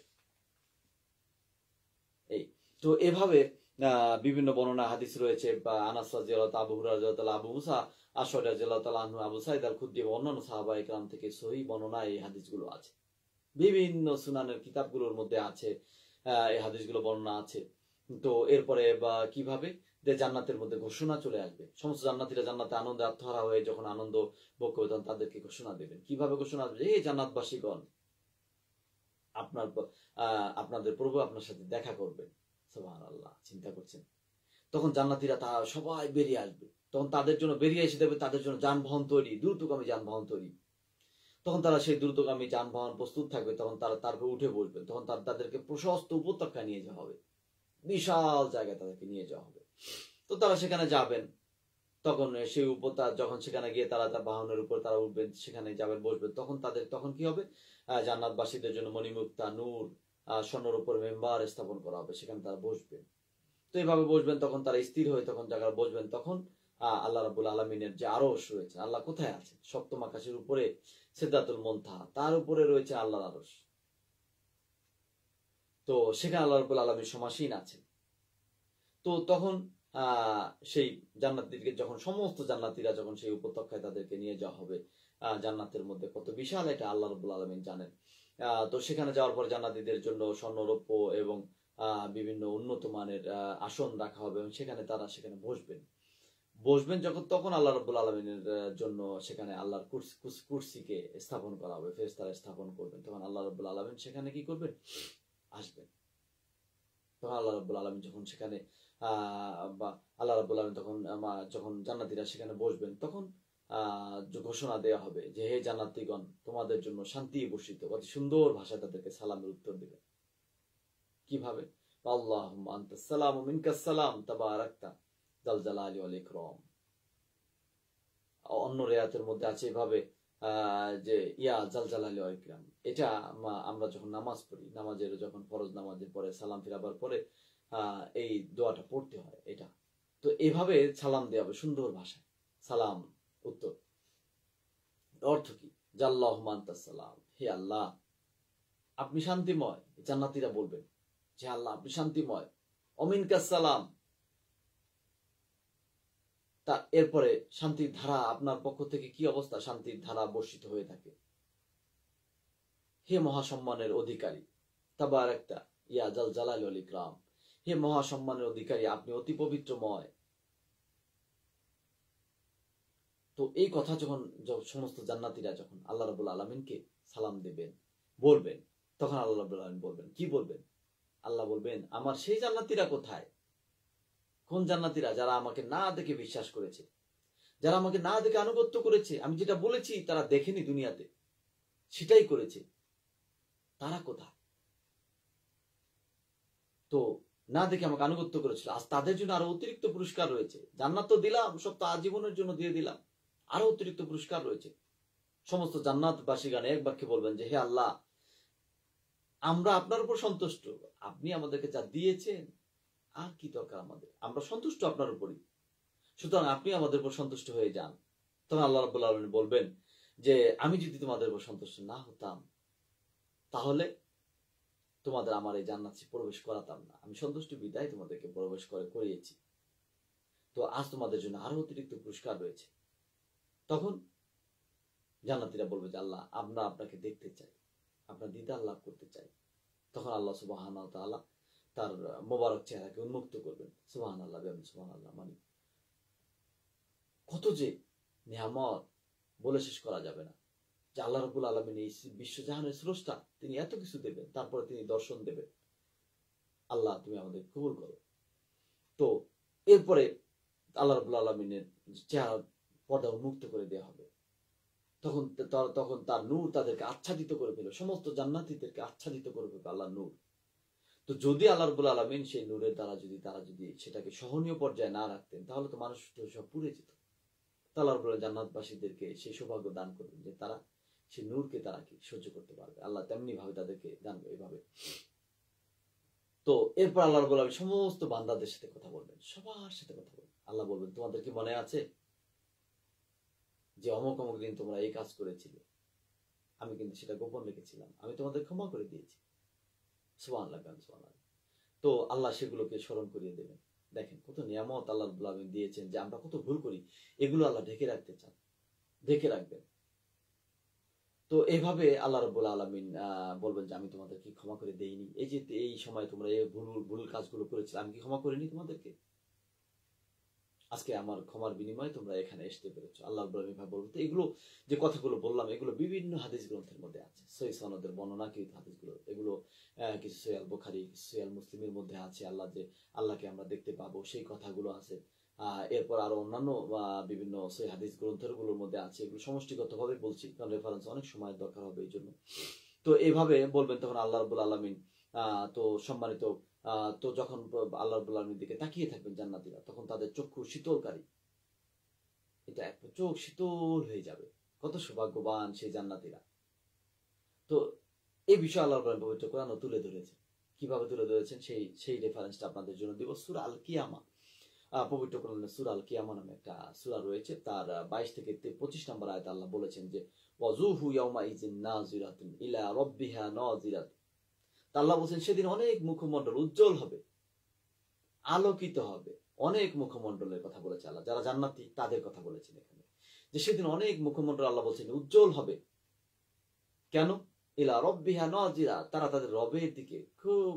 এই তো এভাবে আহ বিভিন্ন বর্ণনা হাদিস রয়েছে, বা আনাস রাদিয়াল্লাহু তাআলা, আবু হুরায়রা রাদিয়াল্লাহু তাআলা, আবু মুসা আশআরী রাদিয়াল্লাহু তাআলা আনহু, আবু সাঈদ আল খুদরি এবং অন্যান্য সাহাবায়ে কেরাম থেকে সহিহ বর্ণনা এই হাদিসগুলো আছে। বিভিন্ন সুনানের কিতাবগুলোর মধ্যে আছে এই হাদিসগুলো বর্ণনা আছে। তো এরপরে বা কিভাবে যে জান্নাতের মধ্যে ঘোষণা চলে আসবে, সমস্ত জান্নাতীরা জান্নাতে আনন্দে আত্মহারা হয়ে যখন আনন্দ ভোগ করবে তখন তাদেরকে ঘোষণা দেবেন। কিভাবে ঘোষণা আসবে, এই জান্নাতবাসীগণ আপনার আহ আপনাদের প্রভু আপনার সাথে দেখা করবেন। সুবহানাল্লাহ, চিন্তা করছেন। তখন জান্নাতীরা তা সবাই বেরিয়ে আসবে, তখন তাদের জন্য বেরিয়ে এসে দেবে, তাদের জন্য যানবাহন তৈরি, দ্রুতগামী যানবাহন তৈরি। তখন তারা সেই দ্রুতগামী যানবাহন প্রস্তুত থাকবে, তখন তারা তারপর উঠে বসবেন, তখন তাদেরকে প্রশস্ত উপত্যকায় নিয়ে যাওয়া হবে, বিশাল জায়গায় তাদেরকে নিয়ে যাওয়া হবে। তো তারা সেখানে যাবেন, তখন সেই উপত্যকা যখন সেখানে গিয়ে তারা তার বাহনের উপর তারা উঠবেন, সেখানে যাবেন, বসবেন, তখন তাদের তখন কি হবে, জান্নাতবাসীদের জন্য মণিমুক্তা, নূর, স্বর্ণের উপর মেম্বার স্থাপন করা হবে, সেখানে তারা বসবেন। তো এইভাবে বসবেন, তখন তারা স্থির হয়ে তখন জায়গায় বসবেন, তখন আহ আল্লাহ রাব্বুল আলামিনের যে আরশ রয়েছে, আল্লাহ কোথায় আছেন, সপ্তম আকাশের উপরে সিদরাতুল মুনতাহা, তার উপরে রয়েছে আল্লাহর আরশ। তো সেখানে আল্লাহ রাব্বুল আলামিন সমাসীন আছেন। তো তখন আহ সেই জান্নাতীদেরকে যখন সমস্ত জান্নাতীরা যখন সেই উপত্যকায় তাদেরকে নিয়ে যাওয়া হবে, আহ জান্নাতের মধ্যে কত বিশাল এটা আল্লাহ রাব্বুল আলামিন জানেন। আহ তো সেখানে যাওয়ার পর জান্নাতীদের জন্য স্বর্ণ, রৌপ্য এবং আহ বিভিন্ন উন্নত মানের আহ আসন রাখা হবে, এবং সেখানে তারা সেখানে বসবেন। বসবেন যখন, তখন আল্লাহ রাব্বুল আলামিনের জন্য সেখানে আল্লাহর কুরসি কুরসিকে স্থাপন করা হবে, ফেরেশতারা স্থাপন করবেন। তখন আল্লাহ রাব্বুল আলামিন সেখানে কি করবেন, আসবেন। তখন আল্লাহ রাব্বুল আলামিন যখন সেখানে আহ বা আল্লাহ রাব্বুল আলামিন তখন যখন জান্নাতীরা সেখানে বসবেন, তখন আহ ঘোষণা দেওয়া হবে যে হে জান্নাতীগণ, তোমাদের জন্য শান্তি বর্ষিত। অতি সুন্দর ভাষায় তাদেরকে সালামের উত্তর দিবে। কিভাবে, আল্লাহুম্মা আনতাস সালাম ওয়া মিনকাস সালাম তাবারাকতা যাল জালালি ওয়াল ইকরাম। অন্য রিয়াতের মধ্যে আছে এভাবে আহ যে ইয়া জাল জালালি ওয়াল ইকরাম। এটা আমরা যখন নামাজ পড়ি, নামাজের যখন ফরজ নামাজের পরে সালাম ফিরাবার পরে আহ এই দোয়াটা পড়তে হয় এটা। তো এভাবে সালাম দেওয়া হবে সুন্দর ভাষায়, সালাম উত্তর। অর্থ কি, জাল্লাহুম্মা আনতাস সালাম, হে আল্লাহ আপনি শান্তিময়। জান্নাতীরা বলবেন যে আল্লাহ আপনি শান্তিময়, অমিনকাস সালাম, তা এরপরে শান্তির ধারা আপনার পক্ষ থেকে কি অবস্থা, শান্তির ধারা বর্ষিত হয়ে থাকে। হে মহাসম্মানের অধিকারী, তাবারাকতা ইয়া জাল জালালি ওয়াল ইকরাম, হে মহাসম্মানের অধিকারী আপনি অতি পবিত্রময়। তো এই কথা যখন সমস্ত জান্নাতীরা যখন আল্লাহ রাব্বুল আলামিনকে সালাম দেবেন, বলবেন, তখন আল্লাহ রাব্বুল আলামিন বলবেন, কি বলবেন, আল্লাহ বলবেন আমার সেই জান্নাতীরা কোথায়। কোন জান্নাতীরা, যারা আমাকে না দেখে বিশ্বাস করেছে, যারা আমাকে না দেখে আনুগত্য করেছে, আমি যেটা বলেছি তারা দেখেনি দুনিয়াতে, সেটাই করেছে, তারা কোথায়। তো না দেখে আমাকে আনুগত্য করেছিল, আজ তাদের জন্য আরো অতিরিক্ত পুরস্কার রয়েছে। জান্নাত তো দিলাম, সব তো আজীবনের জন্য দিয়ে দিলাম, আরো অতিরিক্ত পুরস্কার রয়েছে। সমস্ত জান্নাতবাসীগণ এক বাক্যে বলবেন যে হে আল্লাহ আমরা আপনার উপর সন্তুষ্ট, আপনি আমাদেরকে যা দিয়েছেন আর কি দরকার আমাদের, আমরা সন্তুষ্ট আপনার উপরই, সুতরাং আপনি আমাদের উপর সন্তুষ্ট হয়ে যান। তখন আল্লাহ রাব্বুল আলামিন বলবেন যে আমি যদি তোমাদের উপর সন্তুষ্ট না হতাম তাহলে তোমাদের আমার এই জান্নাতে প্রবেশ করাতাম না, আমি সন্তুষ্ট বিদায় তোমাদেরকে প্রবেশ করে করিয়েছি। তো আজ তোমাদের জন্য আরো অতিরিক্ত পুরস্কার রয়েছে। তখন জান্নাতীরা বলবে যে আল্লাহ আমরা আপনাকে দেখতে চাই, আপনার দিদার লাভ করতে চাই। তখন আল্লাহ সুবহানাহু ওয়া তাআলা তার মোবারক চেহারাকে উন্মুক্ত করবেন। সুবহানাল্লাহ বিহামদিহি সুবহানাল্লাহ, মানে কত যে নিয়ামত বলে শেষ করা যাবে না। যে আল্লাহ রাব্বুল আলামিন এই বিশ্বজাহানের স্রষ্টা, তিনি এত কিছু দেবেন, তারপরে তিনি দর্শন দেবেন। আল্লাহ তুমি আমাদের কবুল করো। তো এরপরে আল্লাহ রাব্বুল আলামিনের চেহারা পর্দা উন্মুক্ত করে দেওয়া হবে। তখন তখন তার নূর তাদেরকে আচ্ছাদিত করে ফেলবে, সমস্ত জান্নাতীদেরকে আচ্ছাদিত করে ফেলবে আল্লাহর নূর। তো যদি আল্লাহ রাব্বুল আলামিন সেই নূরের দ্বারা যদি তারা যদি সেটাকে সহনীয় পর্যায়ে না রাখতেন, তাহলে তো মানুষ তো সব পুড়ে যেত। আল্লাহ রাব্বুল আলামিন জান্নাতবাসীদেরকে সেই সৌভাগ্য দান করবেন যে তারা সেই নূরকে তারা কি সহ্য করতে পারবে। আল্লাহ তেমনি ভাবে তাদেরকে দান এইভাবে। তো এরপর আল্লাহ রাব্বুল আলামিন সমস্ত বান্দাদের সাথে কথা বলবেন, সবার সাথে কথা বলবেন। আল্লাহ বলবেন, তোমাদের কি মনে আছে যে অমুক অমুক দিন তোমরা এই কাজ করেছিলে, আমি কিন্তু সেটা গোপন রেখেছিলাম, আমি তোমাদের ক্ষমা করে দিয়েছি। সুবহানাল্লাহ, সুবহানাল্লাহ। তো আল্লাহ সেগুলোকে স্মরণ করিয়ে দেবেন। দেখেন কত নিয়ামত আল্লাহ রাব্বুল আলামিন দিয়েছেন, যে আমরা কত ভুল করি, এগুলো আল্লাহ ঢেকে রাখতে চান, ঢেকে রাখবেন। তো এইভাবে আল্লাহ রাব্বুল আলামিন বলবেন যে আমি তোমাদেরকে ক্ষমা করে দেইনি, এই যে এই সময় তোমরা এই ভুল ভুল কাজগুলো করেছিলে, আমি কি ক্ষমা করিনি তোমাদেরকে? আজকে আমার ক্ষমার বিনিময়ে তোমরা এখানে আসতে পেরেছো। আল্লাহ রাব্বুল আলামিন ভাবে বলবো। তো এগুলো যে কথাগুলো বললাম, এগুলো বিভিন্ন হাদিস গ্রন্থের মধ্যে আছে, সহিহ সনদের বর্ণনাকৃত হাদিসগুলো। এগুলো কিছু সহিহ আল বুখারী, সহিহ আল মুসলিমের মধ্যে আছে। আল্লাহ যে আল্লাহকে আমরা দেখতে পাবো সেই কথাগুলো আছে। আহ এরপর আরো অন্যান্য বিভিন্ন সহিহ হাদিস গ্রন্থের গুলোর মধ্যে আছে। এগুলো সমষ্টিগতভাবে বলছি, কারণ রেফারেন্স অনেক সময় দরকার হবে এই জন্য। তো এইভাবে বলবেন তখন আল্লাহ রাব্বুল আলামিন। আহ তো সম্মানিত আহ তো যখন আল্লাহ রাব্বুল আলামিনের দিকে তাকিয়ে থাকবেন জান্নাতীরা, তখন তাদের চক্ষু শীতলকারী, এটা একটা চোখ শীতল হয়ে যাবে। কত সৌভাগ্যবান সেই জান্নাতীরা। তো এই বিষয়ে আল্লাহ রাব্বুল আলামিন পবিত্র কোরআনে তুলে ধরেছেন। কিভাবে তুলে ধরেছেন সেই সেই রেফারেন্সটা আপনাদের জন্য দিব। সূরা আল কিয়ামা, পবিত্র কোরআনে সূরা আল কিয়ামা নামে একটা সূরা রয়েছে, তার বাইশ থেকে পঁচিশ নম্বর আয়াতে আল্লাহ বলেছেন যে ওয়াজুহু ইয়াউমা ইযিন নাযিরাতুন ইলা রাব্বিহা নাযিরাত। আল্লাহ বলেছেন সেদিন অনেক মুখমণ্ডল উজ্জ্বল হবে, আলোকিত হবে। অনেক মুখমণ্ডলের কথা বলেছে আল্লাহ, যারা জান্নাতি তাদের কথা বলেছেন এখানে, যে সেদিন অনেক মুখমণ্ডল আল্লাহ বলছেন উজ্জ্বল হবে। কেন? ইলা রাব্বিহা নাযিরা, তারা তাদের রবের দিকে খুব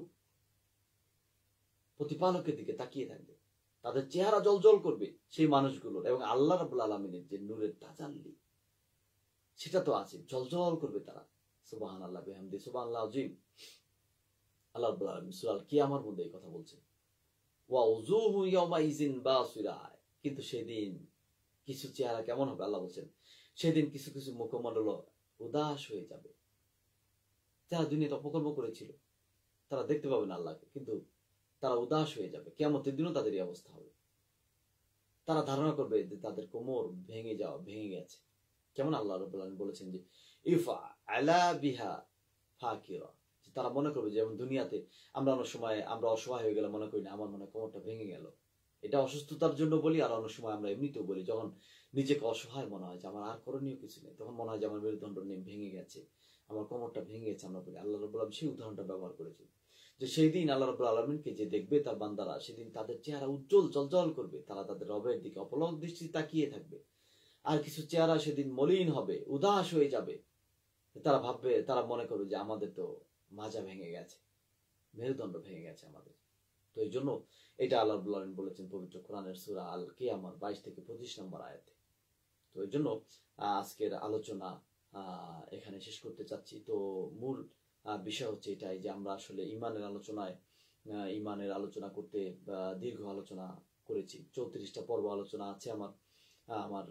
প্রতিপালকের দিকে তাকিয়ে থাকবে, তাদের চেহারা জলজল করবে সেই মানুষগুলোর, এবং আল্লাহ রাব্বুল আলামিনের যে নূরের তাজাল্লি সেটা তো আছে, জলজল করবে তারা। সুবহানাল্লাহ বিহামদি, সুবহানাল্লাহ আযীম। আল্লাহ রাব্বুল আলামিন সূরা আল কিয়ামার মধ্যে এই কথা বলছেন। ওয়া উজুহু ইয়াউমা ইযিন বাসিরা, কিন্তু সেদিন কিছু চেহারা কেমন হবে আল্লাহ বলছেন, সেদিন কিছু কিছু মুখমণ্ডল উদাস হয়ে যাবে। যারা দুনিয়াতে অপকর্ম করেছিল তারা দেখতে পাবে না আল্লাহকে, কিন্তু তারা উদাস হয়ে যাবে। কিয়ামতের দিনও তাদের এই অবস্থা হবে। তারা ধারণা করবে যে তাদের কোমর ভেঙে যাওয়া ভেঙে গেছে। কেমন? আল্লাহ রাব্বুল আলামিন বলেছেন যে ইফা আলা বিহা ফাকিরা, তারা মনে করবে যেমন দুনিয়াতে আমরা অনেক সময় আমরা অসহায় হয়ে গেলে মনে করি না আমার মনে কোমরটা ভেঙে গেল, এটা অসুস্থতার জন্য বলি। আর অনেক সময় আমরা এমনিতেও বলি, যখন নিজেকে অসহায় মনে হয় যে আমার আর করণীয় কিছু নেই, তখন মনে হয় যে আমার মেরুদণ্ড ভেঙে গেছে, আমার কোমরটা ভেঙে গেছে, আমরা বলি। আল্লাহ রাব্বুল আলামিন সেই উদাহরণটা ব্যবহার করেছেন যে সেই দিন আল্লাহ রাব্বুল আলামিনকে যে দেখবে তার বান্দারা, সেদিন তাদের চেহারা উজ্জ্বল জলজল করবে, তারা তাদের রবের দিকে অপলক দৃষ্টি তাকিয়ে থাকবে। আর কিছু চেহারা সেদিন মলিন হবে, উদাস হয়ে যাবে। তারা ভাববে, তারা মনে করবে যে আমাদের তো মাজা ভেঙে গেছে, মেরুদণ্ড ভেঙে গেছে আমাদের। তো এই জন্য এটা আল্লাহ রাব্বুল আলামিন বলেছেন পবিত্র কোরআনের সূরা আল কিয়ামার বাইশ থেকে পঁচিশ নম্বর আয়াতে। তো এই জন্য আজকের আলোচনা আহ এখানে শেষ করতে চাচ্ছি। তো মূল বিষয় হচ্ছে এটাই যে আমরা আসলে ইমানের আলোচনায় ইমানের আলোচনা করতে দীর্ঘ আলোচনা করেছি। চৌত্রিশটা পর্ব আলোচনা আছে আমার। আমার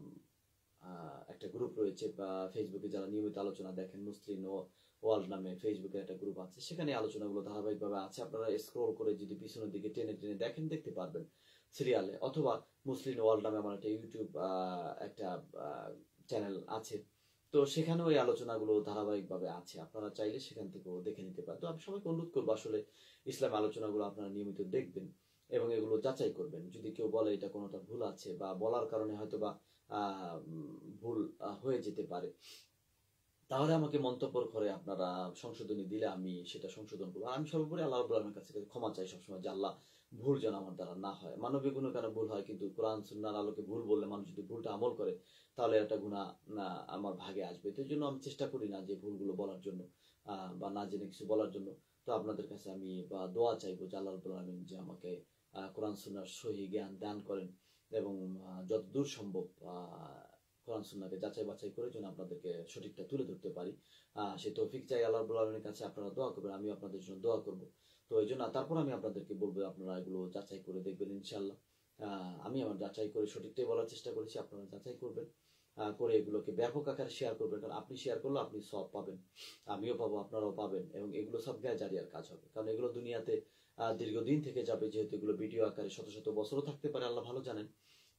একটা গ্রুপ রয়েছে বা ফেসবুকে যারা নিয়মিত আলোচনা দেখেন, মুসলিম ও ওয়ার্ল্ড নামে ফেসবুকে একটা গ্রুপ আছে, সেখানে আলোচনাগুলো ধারাবাহিকভাবে আছে। আপনারা স্ক্রল করে যদি পিছনের দিকে টেনে টেনে দেখেন দেখতে পারবেন সিরিয়ালে। অথবা মুসলিম ওয়ার্ল্ড নামে আমার একটা ইউটিউব একটা চ্যানেল আছে, তো সেখানেও এই আলোচনাগুলো ধারাবাহিকভাবে আছে, আপনারা চাইলে সেখান থেকেও দেখে নিতে পারেন। তো আমি সবাইকে অনুরোধ করবো আসলে ইসলাম আলোচনাগুলো আপনারা নিয়মিত দেখবেন এবং এগুলো যাচাই করবেন। যদি কেউ বলে এটা কোনোটা ভুল আছে বা বলার কারণে হয়তো বা আহ ভুল হয়ে যেতে পারে, তাহলে আমাকে মন্তব্য করে আপনারা সংশোধনী দিলে আমি সেটা সংশোধন করবো। আমি সর্বোপরি আল্লাহ রাব্বুল আলামিনের কাছে ক্ষমা চাই সবসময়, যে আল্লাহ ভুল যেন আমার দ্বারা না হয়। মানবিক গুণে কেন ভুল হয়, কিন্তু কোরআন সুন্নাহর আলোকে ভুল বললে মানুষ যদি ভুলটা আমল করে তাহলে একটা গুনাহ আমার ভাগে আসবে। তো এই জন্য আমি চেষ্টা করি না যে ভুলগুলো বলার জন্য আহ বা না জেনে কিছু বলার জন্য। তো আপনাদের কাছে আমি বা দোয়া চাইবো যে আল্লাহ রাব্বুল আলামিন যে আমাকে আহ কোরআন সুন্নাহর সহি জ্ঞান দান করেন এবং যতদূর সম্ভব আহ কোরআন সুন্নাহকে যাচাই বাছাই করে যেন আপনাদেরকে সঠিকটা তুলে ধরতে পারি, আহ সেই তৌফিক চাই আল্লাহ রাব্বুল আলামিনের কাছে। আপনারা দোয়া করবেন, আমি আপনাদের জন্য দোয়া করব। তো এই জন্য তারপর আমি আপনাদেরকে বলবো আপনারা এগুলো যাচাই করে দেখবেন ইনশাআল্লাহ। আহ আমি আমার যাচাই করে সঠিকটাই বলার চেষ্টা করেছি, আপনারা যাচাই করবেন করে এগুলোকে ব্যাপক আকারে শেয়ার করবেন। কারণ আপনি শেয়ার করলে আপনি সব পাবেন, আমিও পাবো, আপনারাও পাবেন, এবং এগুলো সব গায়ে জারিয়ার কাজ হবে। কারণ এগুলো দুনিয়াতে আহ দীর্ঘদিন থেকে যাবে, যেহেতু এগুলো ভিডিও আকারে শত শত বছরও থাকতে পারে, আল্লাহ ভালো জানেন।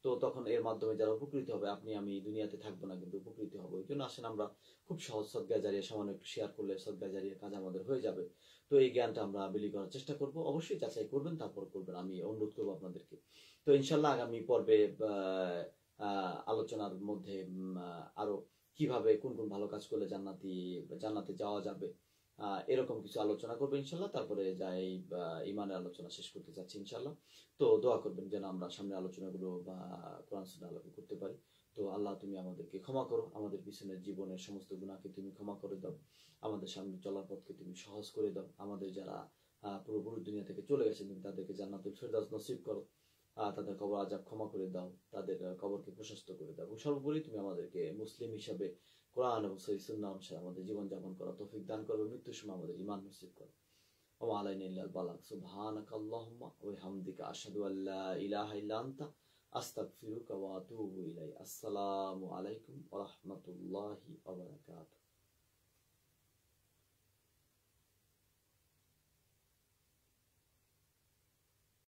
তো তখন এর মাধ্যমে যারা উপকৃত হবে, আপনি আমি দুনিয়াতে থাকবো না কিন্তু উপকৃত হবো। এই জন্য আসেন আমরা খুব সহজ সদকা জারিয়া সামান্য একটু শেয়ার করলে সদকা জারিয়া কাজ আমাদের হয়ে যাবে। তো এই জ্ঞানটা আমরা বিলি করার চেষ্টা করব। অবশ্যই যাচাই করবেন, তারপর করবেন, আমি অনুরোধ করবো আপনাদেরকে। তো ইনশাল্লাহ আগামী পর্বে আলোচনার মধ্যে আরো কিভাবে কোন কোন ভালো কাজ করলে জান্নাতি জান্নাতে যাওয়া যাবে এরকম কিছু আলোচনা করবো ইনশাল্লাহ। তারপরে যাই ইমানের আলোচনা শেষ করতে চাচ্ছি ইনশাল্লাহ। তো দোয়া করবেন যেন আমরা সামনে আলোচনাগুলো বা কোরআন সুন্নাহ আলোচনা করতে পারি। তো আল্লাহ তুমি আমাদেরকে ক্ষমা করো, আমাদের পিছনের জীবনের সমস্ত গুনাহকে তুমি ক্ষমা করে দাও, আমাদের সামনে চলার পথকে তুমি সহজ করে দাও। আমাদের যারা পুরোপুরি দুনিয়া থেকে চলে গেছেন তুমি তাদেরকে জান্নাতুল ফেরদাউস নসিব করো, তাদের কবর আযাব ক্ষমা করে দাও, তাদের কবরকে প্রশস্ত করে দাও। সর্বোপরি তুমি আমাদেরকে মুসলিম হিসাবে কোরআন এবং সহিহ সুন্নাহ অনুসারে আমাদের জীবন যাপন করা তৌফিক দান করবে। মৃত্যুর সময় আমাদের ঈমান নসিব করো। ওয়া আলাইনা ইল্লাল বালাগ। সুবহানাকাল্লাহুম্মা ওয়া বিহামদিকা আশহাদু আল্লা ইলাহা ইল্লা আনতা আস্তাগফিরুকা ওয়া আতুবু ইলাইক। আসসালামু আলাইকুম ওয়া রাহমাতুল্লাহি ওয়া বারাকাতুহু।